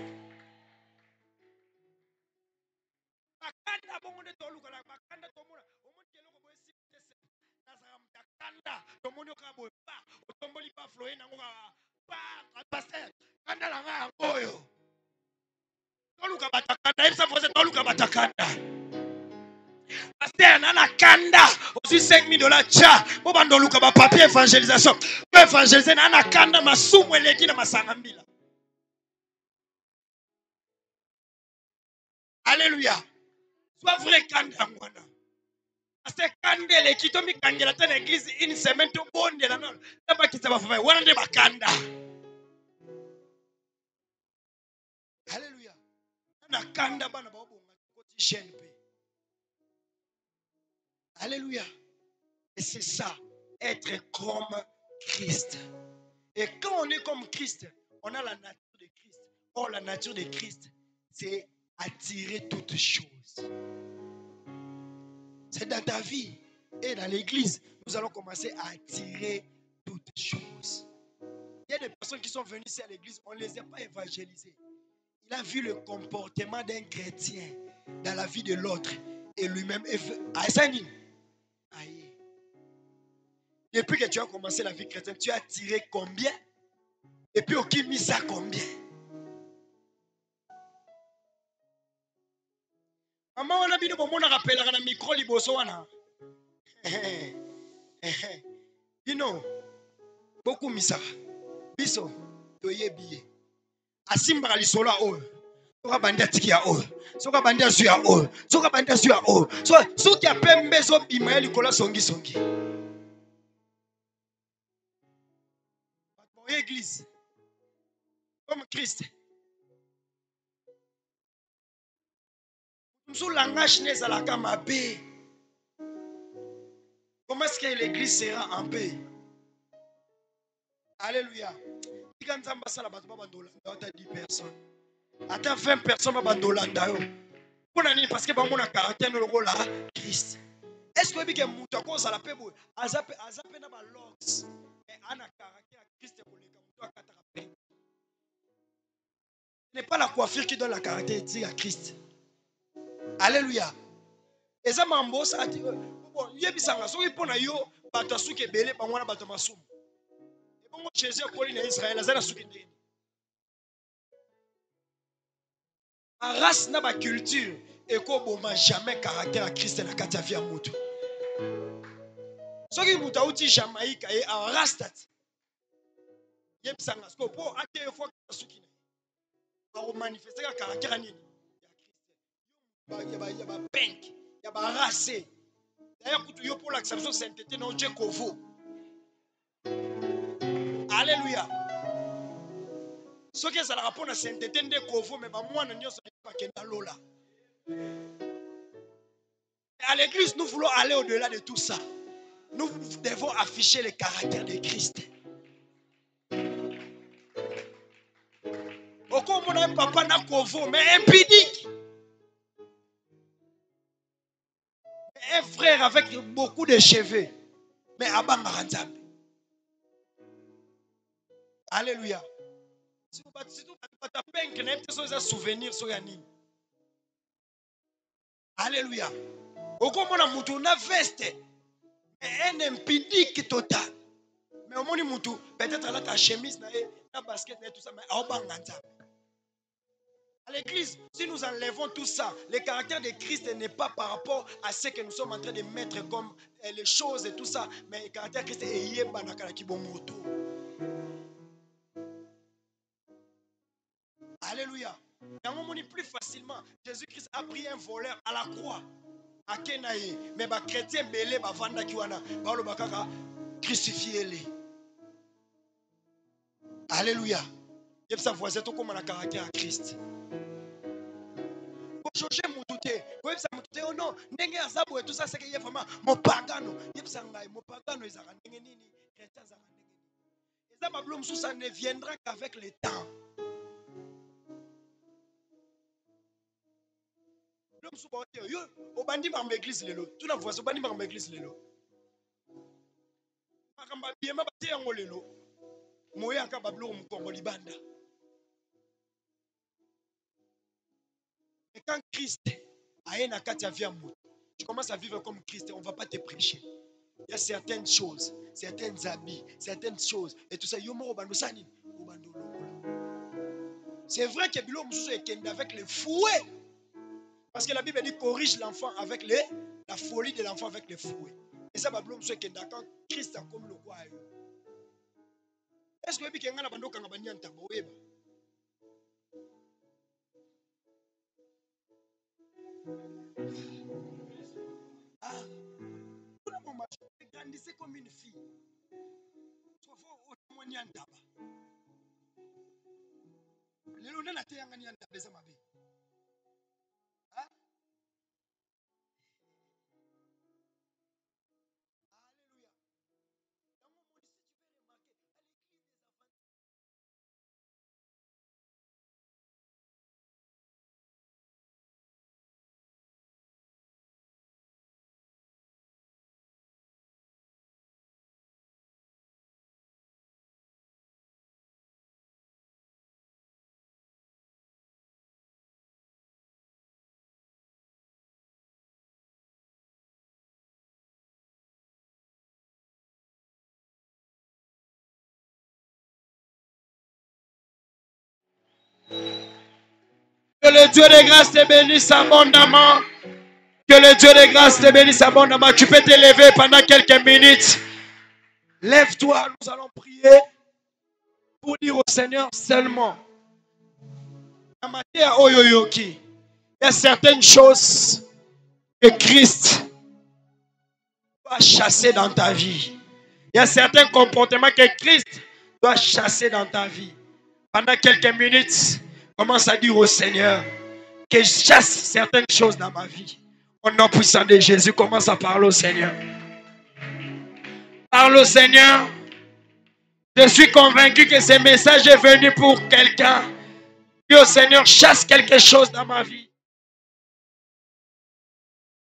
Bakanda bongo nde tozoluka na bakanda tomona. Omoni keloko boye sipite se. Nazara mutakanda. Tomoni oka boye pa. Otomboli pa floye nango pa pasteur. Kanda la nga ngoyo. Toluka batakanda. Epsa fose toluka batakanda. Pasteur nana kanda. Aussi $5,000 tcha. Bo bandoluka ba papier évangélisation. Bo évangéliser nana kanda masumu eleki na masangambila. Alléluia. Sois vrai kanda mwana. Parce que kandele kitomi kangela ta l'église une semaine to bonde la non. Taba kitaba fa wana nde bakanda. Alléluia. Na kanda bana ba bonga koti chaîne pe. Alléluia. Et c'est ça. être comme Christ. Et quand on est comme Christ, on a la nature de Christ. Or, la nature de Christ, c'est attirer toutes choses. C'est dans ta vie et dans l'église, nous allons commencer à attirer toutes choses. Il y a des personnes qui sont venues ici à l'église, on ne les a pas évangélisées. Il a vu le comportement d'un chrétien dans la vie de l'autre et lui-même. Depuis que tu as commencé la vie chrétienne, tu as attiré combien? Et puis, qui mis ça combien? Maman, on a vu le rappel à la micro libosoana. Bino, beaucoup misa. Biso, toye biye. Asimba lisola o. Soka bandia tiki ya o. Soka bandia su ya o. Soka bandia su ya o. So qui a pembe so bima ya likola songi songi. Pour l'église, comme Christ. Nous langage n'est à la kamabé. Comment est-ce que l'église sera en paix? Alléluia. Quand tu as la tu as 10 personnes. Attends 20 personnes parce que tu as caractère de rôle Christ. Est-ce que tu as un cause à la paix? Azape na ba locks. Mais ana caractère Christ pour les gars. Ce n'est pas la coiffure qui donne la caractéristique à Christ. Alléluia. Et ça m'a dit bon, yebisanga so ipona yo bato suke belé bangwana bato masumu. Et bon Jésus a collé en Israël azana suke ndeni. En race na ba culture et ko boma jamais caractère à Christ na kati ya vie ya mutu. Soki mutu auti Jamaïque et en race tat. Yebisanga so po ate yo fois suki na. Ba manifester ka caractère nini? Ya Christ. Ya ba pink, ya ba race. D'ailleurs, yo pour l'acception sainteté non Dieu kovo. Alléluia. Ce qui est à la rapport à sainteté de kovo mais ba mwana nyonso pas kenda lola. À l'église, nous voulons aller au-delà de tout ça. Nous devons afficher le caractère de Christ. Au coup, mon papa n'a kovo mais impudique. Un frère avec beaucoup de cheveux mais abanga. Alléluia. Si vous avez un souvenir sur Yanni. Alléluia. Au comment on a moutou na veste. Un impudique total. Mais au moins moutou peut-être là ta chemise na basket et tout ça mais à l'église, si nous enlevons tout ça, le caractère de Christ n'est pas par rapport à ce que nous sommes en train de mettre comme les choses et tout ça, mais le caractère de Christ est yébanakala kibomoto. Alléluia. Et on dit plus facilement, Jésus-Christ a pris un voleur à la croix. À Kenaï, mais les chrétiens belé ba vanda kiwana, ba lo bakaka crucifié les. Alléluia. Et ça voisin tout comme un caractère à Christ. Pour changer mon douté, pour ça mon douté oh non, ndenge azabu et tout ça c'est que y a vraiment mon pagano, y a ça ngai mon pagano ils arrêtent ndenge nini, chrétiens arrêtent ndenge nini. Et ça ma blum sous ça ne viendra qu'avec le temps. Blum sous ba yo, au bandi ba l'église lelo, tout la voisin au bandi ba l'église lelo. Makamba biema ba te yango lelo. Moya ka ba blum Congo libanda. Et quand Christ a une akatia vie amour, tu commences à vivre comme Christ, on ne va pas te prêcher. Il y a certaines choses, certains habits, certaines choses, et tout ça. C'est vrai que Bilo Moussou est avec les fouets. Parce que la Bible dit corrige l'enfant avec la folie de l'enfant avec les fouets. Et ça, Bilo Moussou est quand Christ a comme le quoi. Est-ce que vous avez dit que ah, vous grandissez comme une fille. Tu vas voir au témoignage d'abord. Les gens n'ont pas gagné un tableau ma vie. Alléluia. Que le Dieu de grâce te bénisse abondamment. Que le Dieu de grâce te bénisse abondamment. Tu peux t'élever pendant quelques minutes. Lève-toi, nous allons prier pour dire au Seigneur seulement. Il y a certaines choses que Christ doit chasser dans ta vie. Il y a certains comportements que Christ doit chasser dans ta vie. Pendant quelques minutes, commence à dire au Seigneur que je chasse certaines choses dans ma vie. Au nom puissant de Jésus, commence à parler au Seigneur. Parle au Seigneur. Je suis convaincu que ce message est venu pour quelqu'un. Dis au Seigneur, chasse quelque chose dans ma vie.